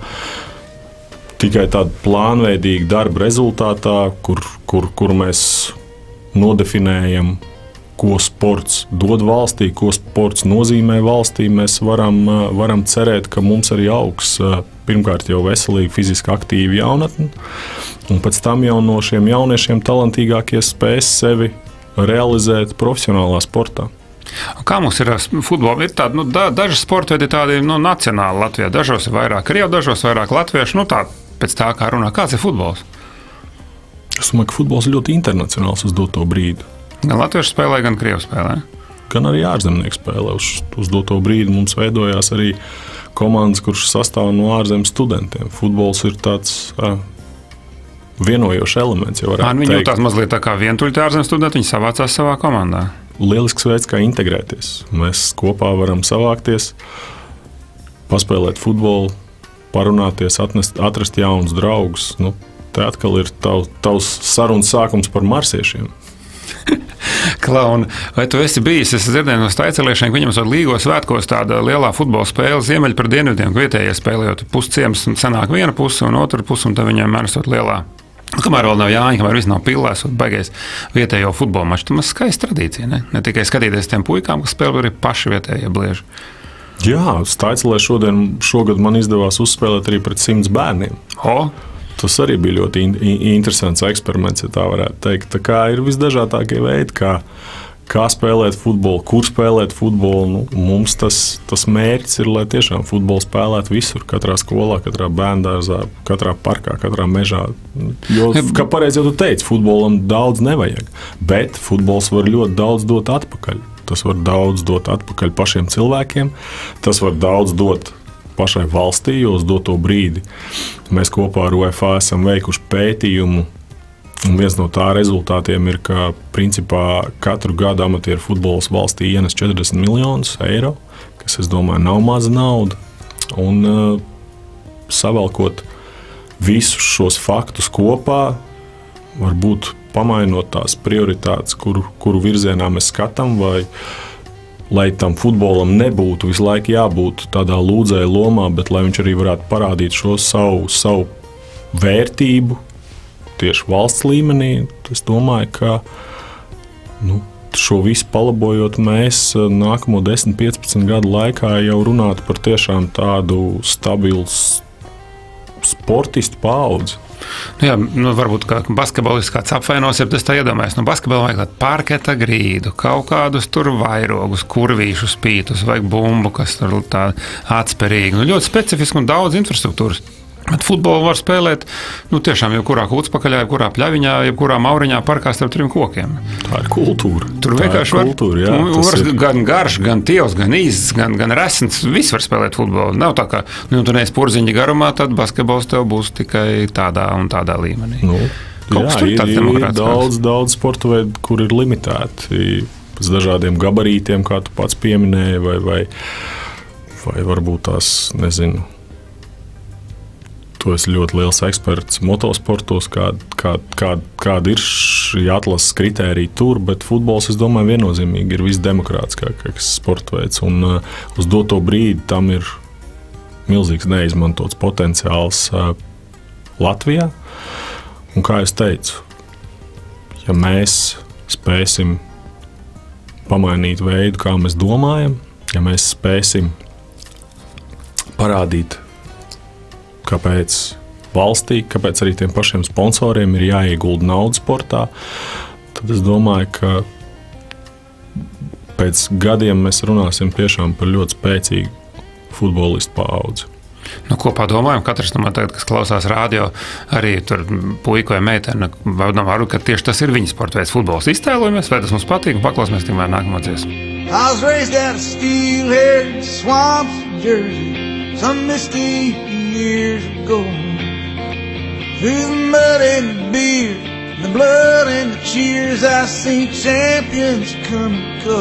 tikai tāda plānveidīga darba rezultātā, kur, kur, kur mēs nodefinējam, ko sports dod valstī, ko sports nozīmē valstī, mēs varam, varam cerēt, ka mums arī augs pirmkārt jau veselīgi, fiziski aktīvi jaunatni, un pēc tam jau no šiem jauniešiem talantīgākie spēs sevi realizēt profesionālā sportā. Kā mums ir futbola? Ir tādi, nu, da, daži sporta veidi tādi nu, nacionāli Latvijā, dažos ir vairāk krievu, dažos vairāk latviešu, nu tā pēc tā kā runā. Kāds ir futbols? Es domāju, ka futbols ir ļoti internacionāls uz doto brīdi. Gan latviešu spēlē, gan krievu spēlē. Gan arī ārzemnieku spēlē. Uz, uz doto brīdi mums veidojās arī komandas, kuras sastāv no ārzemju studentiem. Futbols ir tāds uh, vienojošs elements. Viņi jūtās mazliet tā kā vientuļi ārzemju studenti, viņi savācās savā komandā. Lielisks veids, kā integrēties. Mēs kopā varam savākties, paspēlēt futbolu, parunāties, atnest, atrast jaunus draugus. Nu, te atkal ir tav, tavs sarunas sākums par marsiešiem. Klaun, vai tu esi bijis? Es dzirdēju no staiceliešiem, ka viņam esot Līgo svētkos tāda lielā futbola spēle ziemeļi par dienvidiem, ka vietējie spēlējot pusciems sanāk viena puse un otra puse, un tad viņiem mēr esot lielā. Kamēr vēl nav Jāņa, kamēr viss nav pillēs, un baigais vietējo futbola maču. Tas skaista tradīcija, ne? Ne tikai skatīties tiem puikām, kas spēlē, arī paši vietējie blieži. Jā, Staicelē šodien, šogad man izdevās uzspēlēt arī pret simts bērniem. O? tas arī bija ļoti in, in, interesants eksperiments, ja tā varētu teikt. Tā kā ir visdažādākie veidi, kā, kā spēlēt futbolu, kur spēlēt futbolu. Nu, mums tas, tas mērķis ir, lai tiešām futbolu spēlētu visur, katrā skolā, katrā bērndārzā, katrā parkā, katrā mežā. Jo, kā pareizi jau tu teici, futbolam daudz nevajag, bet futbols var ļoti daudz dot atpakaļ. Tas var daudz dot atpakaļ pašiem cilvēkiem, tas var daudz dot pašai valstī, jo uz doto brīdi mēs kopā ar U E F A esam veikuši pētījumu, un viens no tā rezultātiem ir, ka principā katru gadu amatieru futbols valstī ienes četrdesmit miljonus eiro, kas, es domāju, nav maza nauda, un uh, savalkot visus šos faktus kopā, varbūt pamainot tās prioritātes, kuru, kuru virzienā mēs skatām, vai lai tam futbolam nebūtu visu laiku jābūt tādā lūdzēja lomā, bet lai viņš arī varētu parādīt šo savu, savu vērtību tieši valsts līmenī. Es domāju, ka nu, šo visu palabojot, mēs nākamo desmit piecpadsmit gadu laikā jau runātu par tiešām tādu stabilu sportistu paudzi. Nu jā, nu varbūt kā basketbolists kāds apvainos, ja tas tā iedomājas. Nu basketbolā vajag kādu parketa grīdu, kaut kādus tur vairogus, kurvīšu spītus, vajag bumbu, kas tur tā atspērīgi. Nu ļoti specifiski un daudz infrastruktūras. Bet futbolu var spēlēt, nu tiešām jebkurā kūtspakaļā, jebkurā pļaviņā, jebkurā mauriņā parkā starp trim kokiem. Tā ir kultūra. Tur tā vienkārši var, kultūra, jā, nu, var ir. gan garš, gan tievs, gan īsts, gan, gan resns. Viss var spēlēt futbolu. Nav tā, ka nu, tu neesi purziņi garumā, tad basketbols tev būs tikai tādā un tādā līmenī. Nu, Kaut jā, ir, ir daudz, daudz sporta veidu, kur ir limitēti pēc dažādiem gabarītiem, kā tu pats pieminēji, vai, vai, vai varbūt tās, nezinu, tu esi ļoti liels eksperts motosportos, kāda kā, kā, kā ir šī atlases kritērija tur, bet futbols, es domāju, viennozīmīgi ir visdemokrātiskākais sporta veids, un uh, uz doto brīdi tam ir milzīgs neizmantots potenciāls uh, Latvijā. Un kā es teicu, ja mēs spēsim pamainīt veidu, kā mēs domājam, ja mēs spēsim parādīt, kāpēc valstī, kāpēc arī tiem pašiem sponsoriem ir jāiegulda nauda sportā, tad es domāju, ka pēc gadiem mēs runāsim tiešām par ļoti spēcīgu futbolistu paudzi. Nu, kopā domājam, katrs no man tagad, kas klausās rādio, arī tur puiku vai meiteni, varu, ka tieši tas ir viņa sporta veids futbols. Iztēlojamies, vai tas mums patīk, un paklausīsimies tikmēr nākamā dziesmu. I was raised out of steel-haired swamps in Jersey some misty years ago. Through the mud and the beer, the blood and the cheers, I see champions come and go.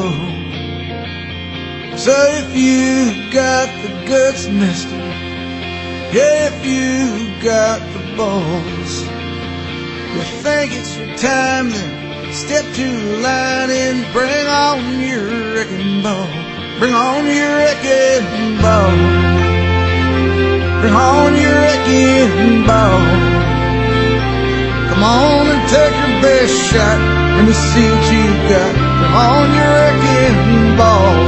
So if you got the guts, mister, if you got the balls, you think it's your time, then step to the line and bring on your wrecking ball. Bring on your wrecking ball. Bring on your wrecking ball. Come on and take your best shot. Let me see what you got. Bring on your wrecking ball.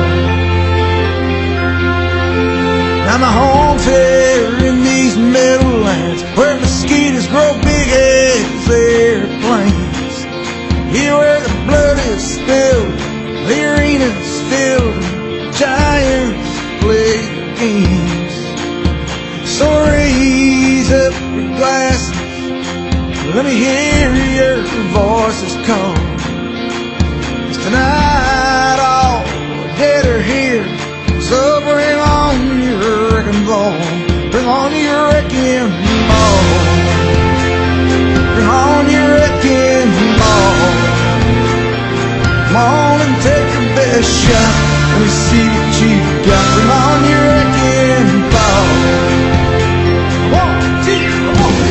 I'm a home here in these meadowlands where mosquitoes grow big as airplanes. Here where the blood is spilled, the arena's filled, and giants play their games. So raise up your glasses, let me hear your voices call. 'Cause tonight all the dead are here, so bring on your wrecking ball. Bring on your wrecking ball. Bring on your wrecking ball. Come on and take your best shot. Let me see what you got. Bring on your wrecking ball. One, two, one, two.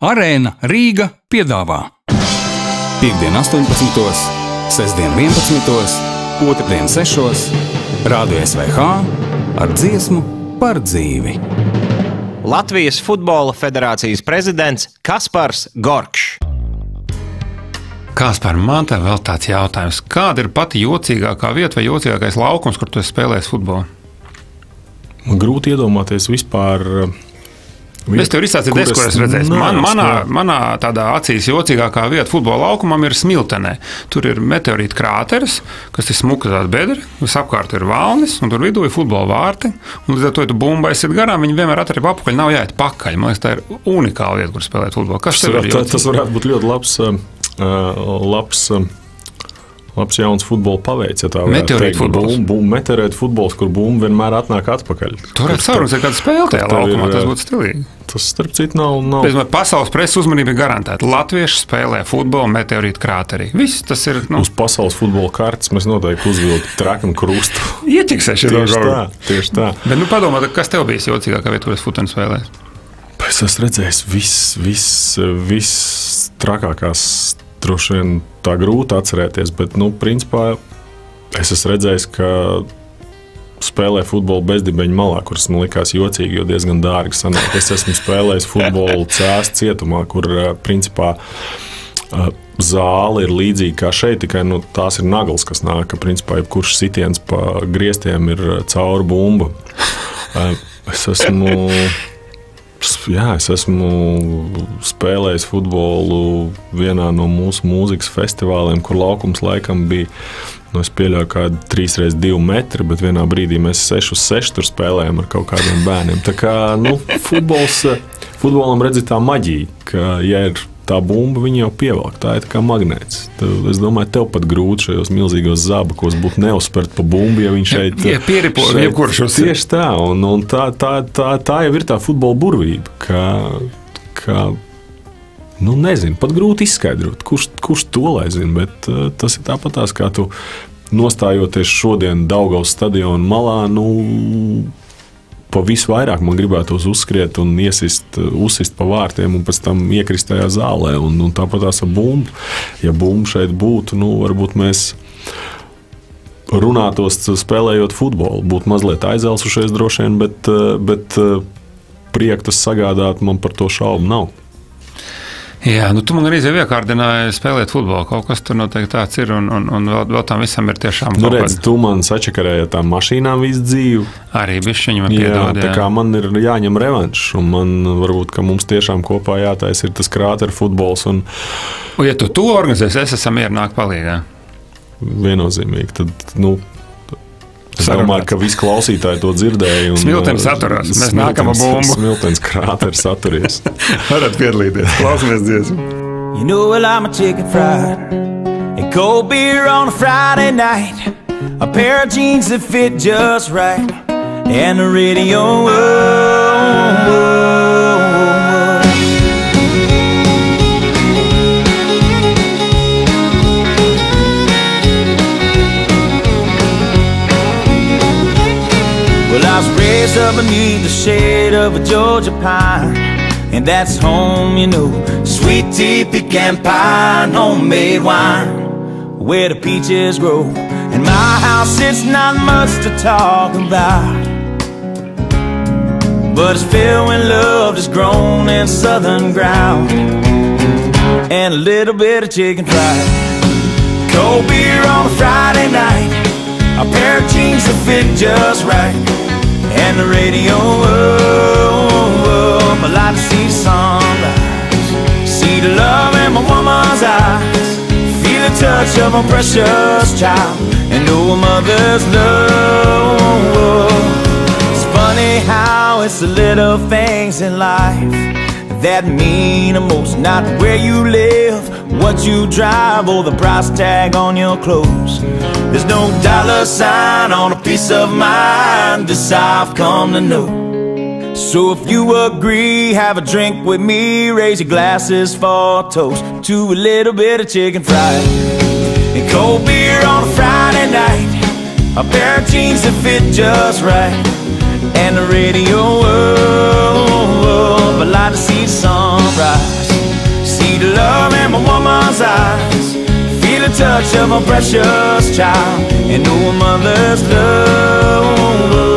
Arēna Rīga piedāvā piektdien astoņpadsmitos, sestdien vienpadsmitos, otrdien sešos, Rādio S V H ar dziesmu par dzīvi. Latvijas Futbola Federācijas prezidents Kaspars Gorkšs. Kaspar, man te vēl tāds jautājums. Kāda ir pati jocīgākā vieta vai jocīgākais laukums, kur tu esi spēlējis futbolu? Man grūti iedomāties vispār. Viet, es tev izstāstīju, es, ko es redzēju. Man, manā, manā tādā acīs jocīgākā vieta futbola laukumam ir Smiltenē. Tur ir meteorīta krāteris, kas ir smuka tāda bedra, visapkārt ir valnis, un tur vidū ir futbola vārti. Un līdz ar to, ja tu bumbu aiziet garām, viņi vienmēr atrib apakaļ, nav jāiet pakaļ. Man liekas, tā ir unikāla vieta, kur spēlēt futbolu. Kas tas, var, tā, tas varētu būt ļoti labs, uh, labs uh, labs jauns futbola paveids, ja tā varētu teikt. Meteorīta futbols, kur bumba vienmēr atnāk atpakaļ. Tur ir sarunas, ir kāda spēle tajā laukumā, tas būtu stilīgi. Tas, starp citu, nav... nav. Pēc, pasaules preses uzmanība ir garantēta. Latvieši spēlē futbolu meteorīta krāterī. Viss tas ir... Nu... Uz pasaules futbola kartes mēs noteikti uzviltu traknu krustu. Ieķiksēši. Tieši tā, tieši tā. Bet nu padomā, kas tev bijis jocīgākā vieta, kur es futbolu spēlēju? Es esmu redzējis viss, viss, viss trakākās... Droši vien tā grūti atcerēties, bet, nu, principā es esmu redzējis, ka spēlē futbolu bezdibeņu malā, kuras man likās jocīgi, jo diezgan dārgi sanāk. Es esmu spēlējis futbolu Cēs cietumā, kur, principā, zāle ir līdzīga kā šeit, tikai nu, tās ir nagls, kas nāk, ka, principā, jebkurš sitiens pa griestiem ir cauri bumba. Es esmu... Jā, es esmu spēlējis futbolu vienā no mūsu mūzikas festivāliem, kur laukums laikam bija, nu es pieļauju kādi trīs reiz divi metri, bet vienā brīdī mēs seši uz seši tur spēlējam ar kaut kādiem bērniem. Tā kā, nu, futbols, futbolam redzi tā maģija, ka, ja ir tā bumba, viņa jau pievelk, tā ir tā kā magnēts. Es domāju, tev pat grūti šajos milzīgos zābakos būt neuzspert pa bumbu, ja viņš šeit... Ja pieripo, jebkurš uz... Tieši tā, un, un tā, tā, tā, tā jau ir tā futbola burvība, ka, ka, nu nezinu, pat grūti izskaidrot, kurš, kurš to lai zina, bet uh, tas ir tāpatās, kā tu nostājoties šodien Daugavas stadiona malā, nu... Pa visu vairāk man gribētos uzskriet un iesist, uzsist pa vārtiem un pēc tam iekrist tajā zālē. Un, un tāpat tās ar bumbu. Ja bumba šeit būtu, nu, varbūt mēs runātos spēlējot futbolu. Būtu mazliet aizelsušies droši vien, bet, bet prieku tas sagādāt man par to šaubu nav. Jā, nu tu man arī iekārdināji spēlēt futbolu. Kaut kas tur noteikti tāds ir, un, un, un vēl, vēl tam visam ir tiešām nu, redz, tu man sačakarēji tām mašīnām visu dzīvi. Arī bišķiņi man piedod, jā. Tā kā man ir jāņem revanšs, un man varbūt, ka mums tiešām kopā jātais ir tas krāteru futbols. Un, un ja tu to organizēsi, es esam mieru nāk palīgā. Viennozīmīgi, tad, nu, es domāju, ka visi klausītāji to dzirdēja. Un, Smiltenis atturās. Mēs nākam ar bumbu. Smiltenis krāteris atturies. Varat piedalīties. Klausamies dziesmu. You know well I'm a chicken fried and cold beer on a Friday night, a pair of jeans that fit just right, and the radio. Oh, oh, oh. I was raised up beneath the shade of a Georgia pine, and that's home, you know. Sweet tea, pecan pie, and homemade wine, where the peaches grow. In my house it's not much to talk about, but it's filled with love that's grown in southern ground, and a little bit of chicken fried. Cold beer on a Friday night, a pair of jeans that fit just right, and the radio up. I like to see the sunrise, see the love in my woman's eyes, feel the touch of a precious child, and know a mother's love. It's funny how it's the little things in life that mean the most. Not where you live, what you drive, or the price tag on your clothes. There's no dollar sign on a peace of mind, this I've come to know. So if you agree, have a drink with me, raise your glasses for a toast to a little bit of chicken fried and cold beer on a Friday night, a pair of jeans that fit just right, and the radio up. I like to see the sunrise, sweet love in my woman's eyes. Feel the touch of a precious child and know a mother's love.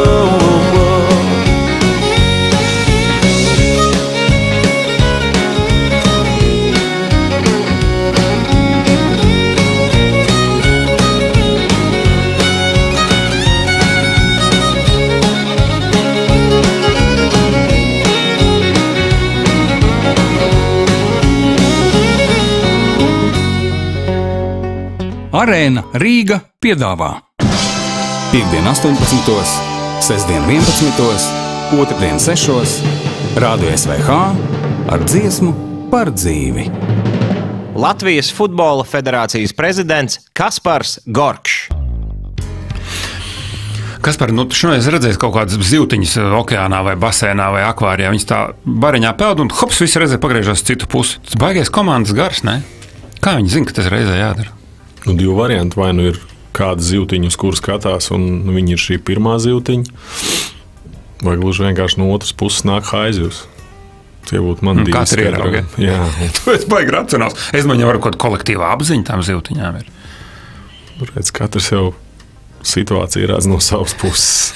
Arēna Rīga piedāvā Piektdien astoņpadsmitos, sestdien vienpadsmitos, otrdien sešos, Rādio S V H ar dziesmu par dzīvi. Latvijas Futbola Federācijas prezidents Kaspars Gorkšs. Kaspar, nu, tu šodien redzēsi kaut kādas zivtiņas okeānā vai basēnā vai akvārijā. Viņas tā bariņā peld un hops, visi reizē pagriežas citu pusi. Tas baigais komandas gars, ne? Kā viņi zina, ka tas reizē jādara? Nu, divi varianti. Vai nu ir kāda zivtiņa, uz kuru skatās, un viņi ir šī pirmā zivtiņa, vai gluži vienkārši no otras puses nāk haizivs. Tie būtu man divi skaidrojumi. Jā. Tu esi baigi racionāls. Es domāju, jau ar kaut kolektīvā apziņa tām zivtiņām ir. Redz, katrs jau situāciju redz no savas puses.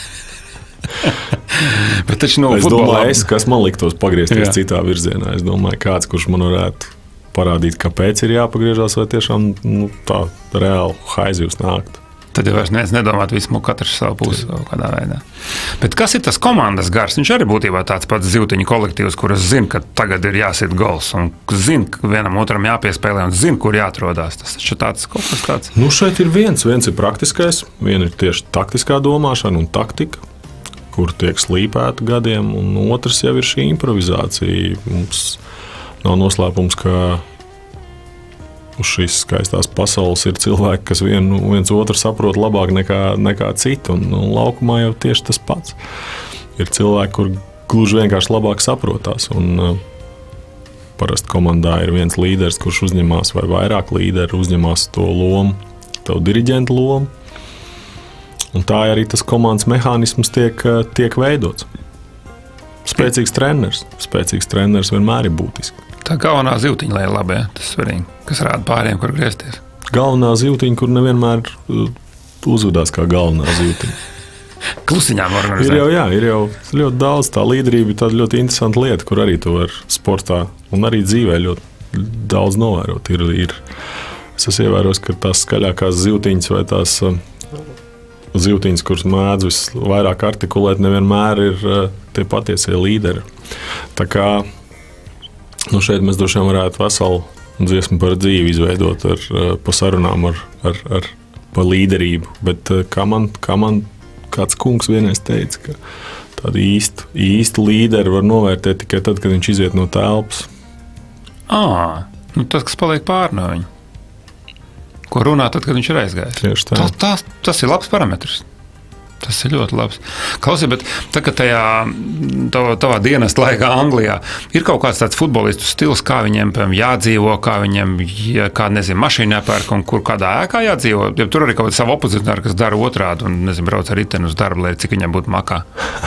Bet taču no es futbolā... domāju, es, kas man liktos pagriezties Jā. citā virzienā. Es domāju, kāds, kurš man varētu parādīt, kāpēc ir jāpagriežās, vai tiešām nu, tā reāli haizivs nākt. Tad jau vairs neviens nedomāt, vismu katrs savu pusi kaut kādā veidā. Bet kas ir tas komandas gars? Viņš arī būtībā tāds pats zivtiņu kolektīvs, kuras zina, ka tagad ir jāsit gols, un zina, ka vienam otram jāpiespēlē, un zina, kur jāatrodās. Tas taču tāds kaut kas tāds. Nu, šeit ir viens. Viens ir praktiskais, viena ir tieši taktiskā domāšana un taktika, kur tiek slīpēta gadiem, un otrs jau ir šī improvizācija. Mums nav noslēpums, ka uz šīs skaistās pasaules ir cilvēki, kas vienu, viens otru saprot labāk nekā, nekā citu, un, un laukumā jau tieši tas pats. Ir cilvēki, kur gluži vienkārši labāk saprotās, un uh, parasti komandā ir viens līderis, kurš uzņemās, vai vairāk līderi uzņemās to lomu, tavu diriģentu lomu, un tā arī tas komandas mehānisms tiek, tiek veidots. Spēcīgs treneris. Spēcīgs treneris vienmēr ir būtiski. Tā galvenā zivtiņa, lai ir labi, ja? Tas svarīgi, kas rāda pāriem, kur griezties. Galvenā zivtiņa, kur nevienmēr uzvedās kā galvenā zivtiņa. Klusiņām organizēt. Ir jau, jā, ir jau ļoti daudz. Tā līderība ir tāda ļoti interesanta lieta, kur arī tu var sportā un arī dzīvē ļoti daudz novērot. Ir, ir, es esmu ievērojis, ka tās skaļākās zivtiņas vai tās zivtiņas, kuras mēdz visvairāk artikulēt, nevienmēr ir tie patiesie līderi. Tā kā nu šeit mēs droši vien varētu veselu dziesmu par dzīvi izveidot ar, pa sarunām ar, ar, ar pa līderību. Bet kā man, kā man kāds kungs vienreiz teica, ka tādu īstu, īstu līderi var novērtēt tikai tad, kad viņš iziet no telpas. Ā, nu tas, kas paliek pār no viņa. Ko runā tad, kad viņš ir aizgājis. Tieši tā. Tas, tas, tas ir labs parametrs. Tas ir ļoti labs. Klausies, bet tagad tajā tavā, tavā dienesta laikā Anglijā ir kaut kāds tāds futbolistu stils, kā viņiem piemēram, jādzīvo, kā viņiem, kā, nezinu, mašīna jāpērk un kur kādā ēkā jādzīvo. Ja tur arī kaut kāda sava opozicionāra, kas dara otrādi un, nezinu, brauc ar riteni uz darbu, lai cik viņiem būtu makā.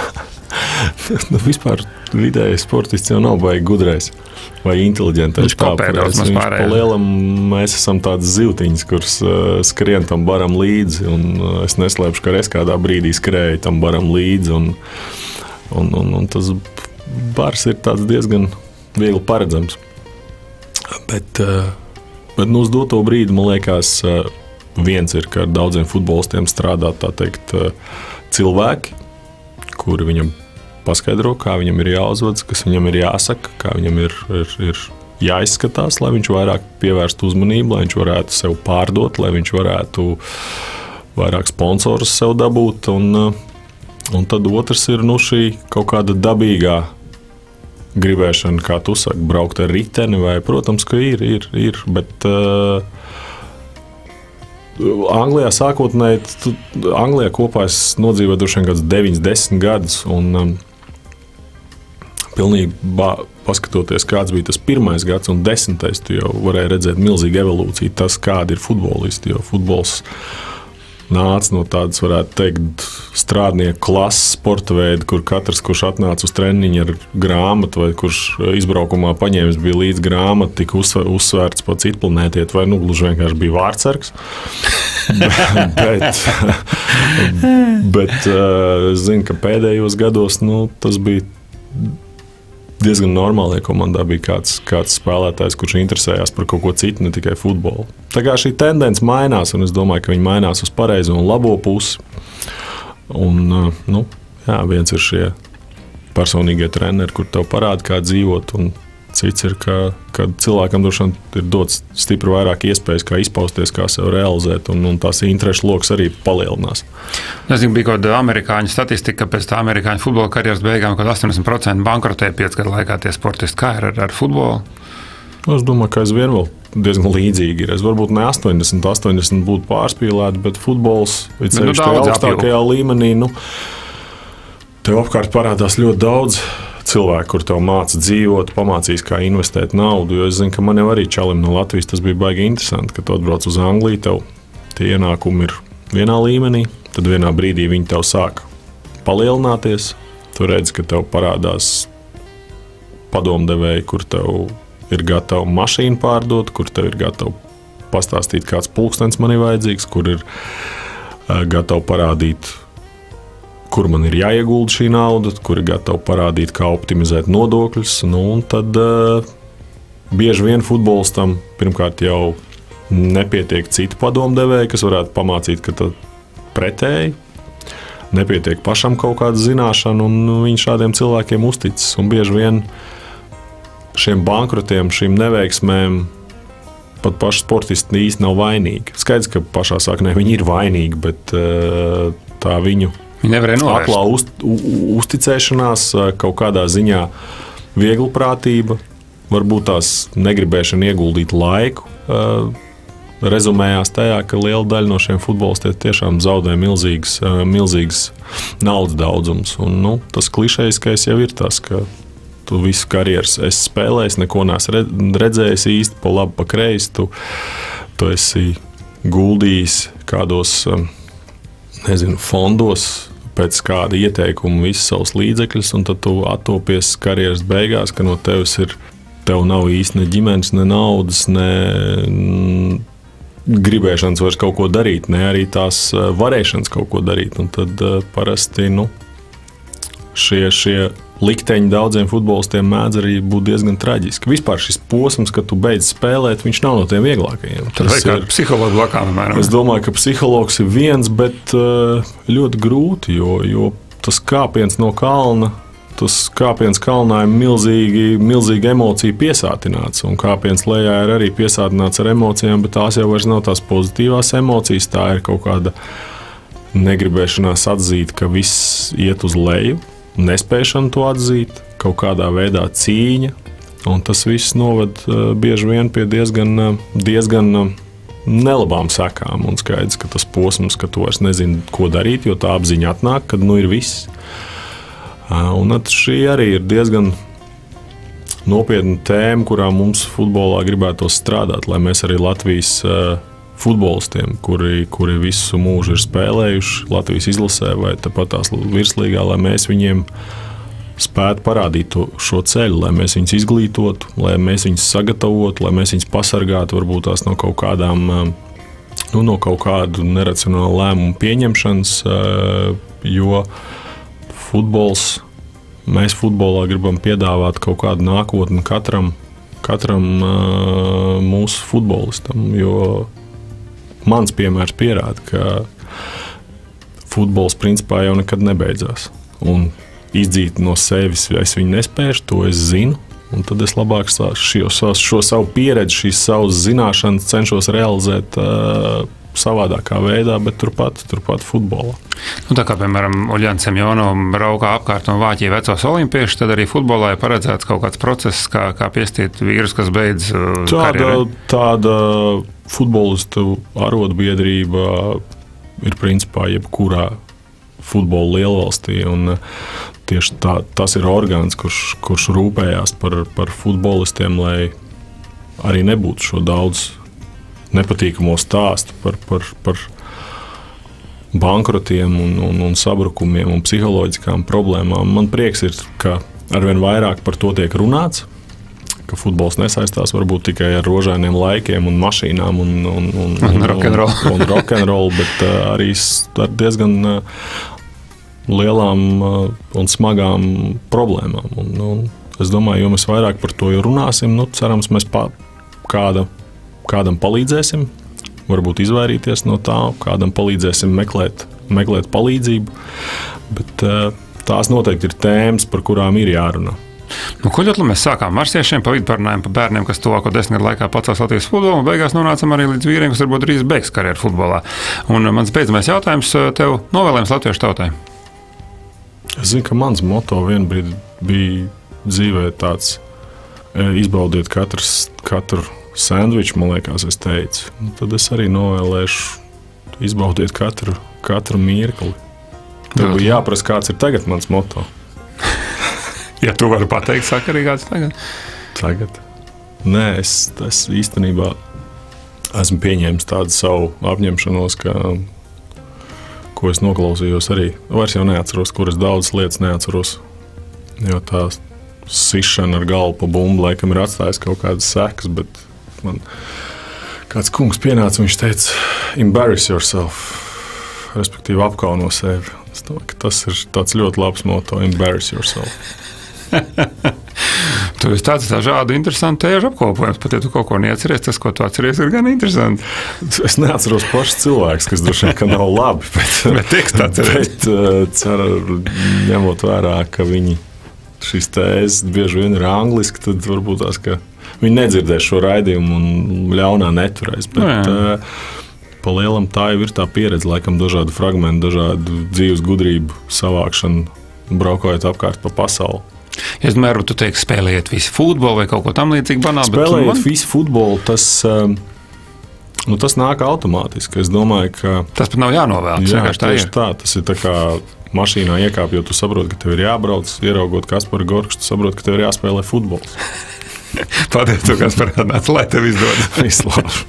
Nu, vispār vidēji sportists jau nav baigi gudrais vai inteliģentais. Viņš kopē daudz maz pārējā. Palielam mēs esam tādas zivtiņas, kuras uh, skrien tam baram līdzi, un uh, es neslēpšu, ka es kādā brīdī skrēju tam baram līdzi, un, un, un, un tas bars ir tāds diezgan viegli paredzams. Bet, uh, bet nu, uz doto brīdi, man liekas, uh, viens ir, ka ar daudziem futbolistiem strādā, tā teikt, uh, cilvēki, kuri viņam paskaidro, kā viņam ir jāuzvedas, kas viņam ir jāsaka, kā viņam ir, ir, ir jāizskatās, lai viņš vairāk pievērstu uzmanību, lai viņš varētu sev pārdot, lai viņš varētu vairāk sponsorus sev dabūt. Un, un tad otrs ir nu, šī kaut kāda dabīgā gribēšana, kā tu saki, braukt ar riteni, vai, protams, ka ir, ir, ir, bet uh, Anglijā sākotnēji, Anglijā kopā es nodzīvoju droši vien kāds deviņas, desmit gadus, un um, pilnībā paskatoties, kāds bija tas pirmais gads un desmitais, tu jau varēji redzēt milzīgu evolūciju, tas, kādi ir futbolisti, jo futbols nāca no tādas, varētu teikt, strādnieku klases sporta veida, kur katrs, kurš atnāca uz treniņu ar grāmatu vai kurš izbraukumā paņēmis bija līdz grāmatu, tika uzsvērts pa citplanētiet vai nu gluži vienkārši bija vārdsargs. bet bet es zinu, ka pēdējos gados nu, tas bija diezgan normāli, ja komandā bija kāds, kāds spēlētājs, kurš interesējās par kaut ko citu, ne tikai futbolu. Tā kā šī tendence mainās, un es domāju, ka viņi mainās uz pareizo un labo pusi. Un, nu, jā, viens ir šie personīgie treneri, kur tev parāda, kā dzīvot, un cits ir, ka, ka cilvēkam droši vien ir dots stipri vairāk iespējas, kā izpausties, kā sev realizēt, un, un tās interešu loks arī palielinās. Es zinu, bija kaut kāda amerikāņu statistika, ka pēc tā amerikāņu futbola karjeras beigām, kad astoņdesmit procenti bankrotēja piecu gadu laikā tie sportisti. Kā ir ar, ar futbolu? Es domāju, ka aizvien vēl diezgan līdzīgi ir. Es varbūt ne astoņdesmit, astoņdesmit būtu pārspīlēti, bet futbols ir ceļš tajā augstākajā līmenī. Nu, tev apkārt parādās ļoti daudz cilvēki, kur tev māca dzīvot, pamācīs, kā investēt naudu. Jo es zinu, ka man jau arī čalim no Latvijas tas bija baigi interesanti, ka tu atbrauc uz Angliju, tev tie ienākumi ir vienā līmenī, tad vienā brīdī viņi tev sāk palielināties. Tu redzi, ka tev parādās padomdevēji, kur tev ir gatava mašīnu pārdot, kur tev ir gatava pastāstīt, kāds pulkstens man ir vajadzīgs, kur ir uh, gatava parādīt, kur man ir jāiegulda šī nauda, kur ir gatava parādīt, kā optimizēt nodokļus. Nu, un tad uh, bieži vien futbolistam pirmkārt jau nepietiek citu padomdevēju, kas varētu pamācīt, ka tad pretēji. Nepietiek pašam kaut kāda zināšana, un viņš šādiem cilvēkiem uzticas. Un bieži vien šiem bankrotiem, šīm neveiksmēm pat paši sportisti īsti nav vainīgi. Skaidrs, ka pašā sāknē viņi ir vainīgi, bet uh, tā viņu aklā uz, u, uzticēšanās, kaut kādā ziņā vieglprātība, varbūt tās negribēšana ieguldīt laiku, uh, rezumējās tajā, ka liela daļa no šiem futbolistiem tiešām zaudē milzīgas, uh, milzīgas naudas daudzums. Un, nu, tas klišejiskais jau ir tas, ka tu visu karjeras esi spēlējis, neko neesi redzējis īsti, pa labi, pa kreisi, tu, tu esi guldījis kādos, nezinu, fondos, pēc kāda ieteikuma visas savus līdzekļus, un tad tu attopies karjeras beigās, ka no tevis ir, tev nav īsti ne ģimenes, ne naudas, ne gribēšanas vairs kaut ko darīt, ne arī tās varēšanas kaut ko darīt. Un tad parasti, nu, šie, šie likteņi daudziem futbolistiem mēdz arī būt diezgan traģiski. Vispār šis posms, kad tu beidz spēlēt, viņš nav no tiem vieglākajiem. Tas vajag kādu psihologu blakām, mēram. Es domāju, ka psihologs ir viens, bet ļoti grūti, jo, jo tas kāpiens no kalna, tas kāpiens kalnā ir milzīgi, milzīgi emociju piesātināts, un kāpiens lejā ir arī piesātināts ar emocijām, bet tās jau vairs nav tās pozitīvās emocijas, tā ir kaut kāda negribēšanās atzīt, ka viss iet uz leju, nespēšana to atzīt, kaut kādā veidā cīņa, un tas viss noved uh, bieži vien pie diezgan, uh, diezgan uh, nelabām sekām, un skaidrs, ka tas posms, ka tu vairs nezini, ko darīt, jo tā apziņa atnāk, kad nu ir viss. Uh, un šī arī ir diezgan nopietna tēma, kurā mums futbolā gribētos strādāt, lai mēs arī Latvijas uh, futbolistiem, kuri, kuri visu mūžu ir spēlējuši Latvijas izlasē vai tepat tās virslīgā, lai mēs viņiem spētu parādīt to, šo ceļu, lai mēs viņus izglītotu, lai mēs viņus sagatavotu, lai mēs viņus pasargātu varbūt tās no kaut kādām, nu, no kaut kādu neracionālu lēmumu pieņemšanas, jo futbols, mēs futbolā gribam piedāvāt kaut kādu nākotni katram, katram mūsu futbolistam, jo mans piemērs pierāda, ka futbols principā jau nekad nebeidzās. Un izdzīt no sevis es viņu nespēšu, to es zinu. Un tad es labāk šo, šo, šo savu pieredzi, šīs savas zināšanas cenšos realizēt uh, savādākā veidā, bet turpat, turpat futbolā. Nu, tā kā, piemēram, Uļjans Semjonovs raukā apkārt un vāķī vecos olimpieši, tad arī futbolā ir paredzēts kaut kāds process, kā, kā piestīt vīrus, kas beidz tāda, karjeru. Tāda futbolistu arotbiedrība ir principā jebkurā futbola lielvalstī, un tieši tā, tas ir orgāns, kurš, kurš rūpējās par, par futbolistiem, lai arī nebūtu šo daudz nepatīkamo stāstu par, par, par bankrotiem un, un, un sabrukumiem un psiholoģiskām problēmām. Man prieks ir, ka arvien vairāk par to tiek runāts, ka futbols nesaistās varbūt tikai ar rožainiem laikiem un mašīnām un, un, un, un, un rock'n'roll, un, un rock'n'roll, bet uh, arī ar diezgan uh, lielām uh, un smagām problēmām. Un, un es domāju, jo mēs vairāk par to runāsim, nu, cerams, mēs pa, kāda, kādam palīdzēsim, varbūt izvairīties no tā, kādam palīdzēsim meklēt, meklēt palīdzību, bet uh, tās noteikti ir tēmas, par kurām ir jārunā. Nu, ko ļoti labi mēs sākām marsiešiem, pa vidu parunājām par bērniem, kas tuvāko desmit gadu laikā pacels Latvijas futbolu, un beigās nonācam arī līdz vīriem, kas varbūt drīz beigs karjeru futbolā. Un mans beidzamais jautājums tev, novēlējums latviešu tautai. Es zinu, ka mans moto vienbrīd bija dzīvē tāds, izbaudiet katrs, katru sandviču, man liekas, es teicu. Un tad es arī novēlēšu izbaudiet katru, katru mirkli. Tad bija jāprasa, kāds ir tagad mans moto. Ja tu vari pateikt, saka arī kāds tagad? Tagad? Nē, es, es īstenībā esmu pieņēmis tādu savu apņemšanos, ka, ko es noklausījos arī. Vairs jau neatceros, kuras daudzas lietas neatceros. Jo tā sišana ar galvu pa bumbu laikam ir atstājis kaut kādas sekas, bet man kāds kungs pienāca un viņš teica, embarrass yourself, respektīvi apkauno sevi. Es domāju, ka tas ir tāds ļoti labs moto, embarrass yourself. Tu esi tāds dažādu interesantu tēžu apkopojums, pat ja tu kaut ko neatceries, tas, ko tu atceries, ir gan interesanti. Es neatceros pašs cilvēks, kas droši vien, ka nav labi, bet, bet teksts atceries. Bet ceru, ņemot vērā, ka viņi šīs tēzes bieži vien ir angliski, tad varbūt tās, ka viņi nedzirdēs šo raidījumu un ļaunā neturēs, bet no, pa lielam tā jau ir tā pieredze, laikam dažādu fragmentu, dažādu dzīves gudrību savākšanu, braukojot apkārt pa pasauli. Ja es domāju, tu teiksi, spēlējiet visu futbolu vai kaut ko tam līdzīgi banāli. Spēlējiet man... visu futbolu, tas, nu, tas nāk automātiski. Es domāju, ka... Tas pat nav jānovēl. Jā, tā ir. Tā, tas ir tā kā mašīnā iekāpjot, tu saproti, ka tev ir jābrauc, ieraugot Kasparu Gorkšu, tu saproti, ka tev ir jāspēlē futbols. Paldies, tu, Kaspar, atnāc, lai tev izdodas. Visu labi.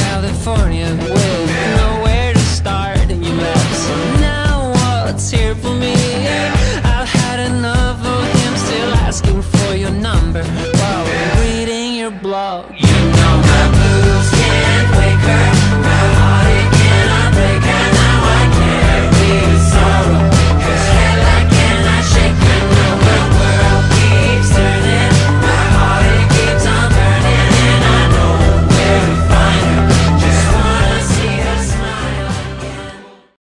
With nowhere to start and you left, so now what's here for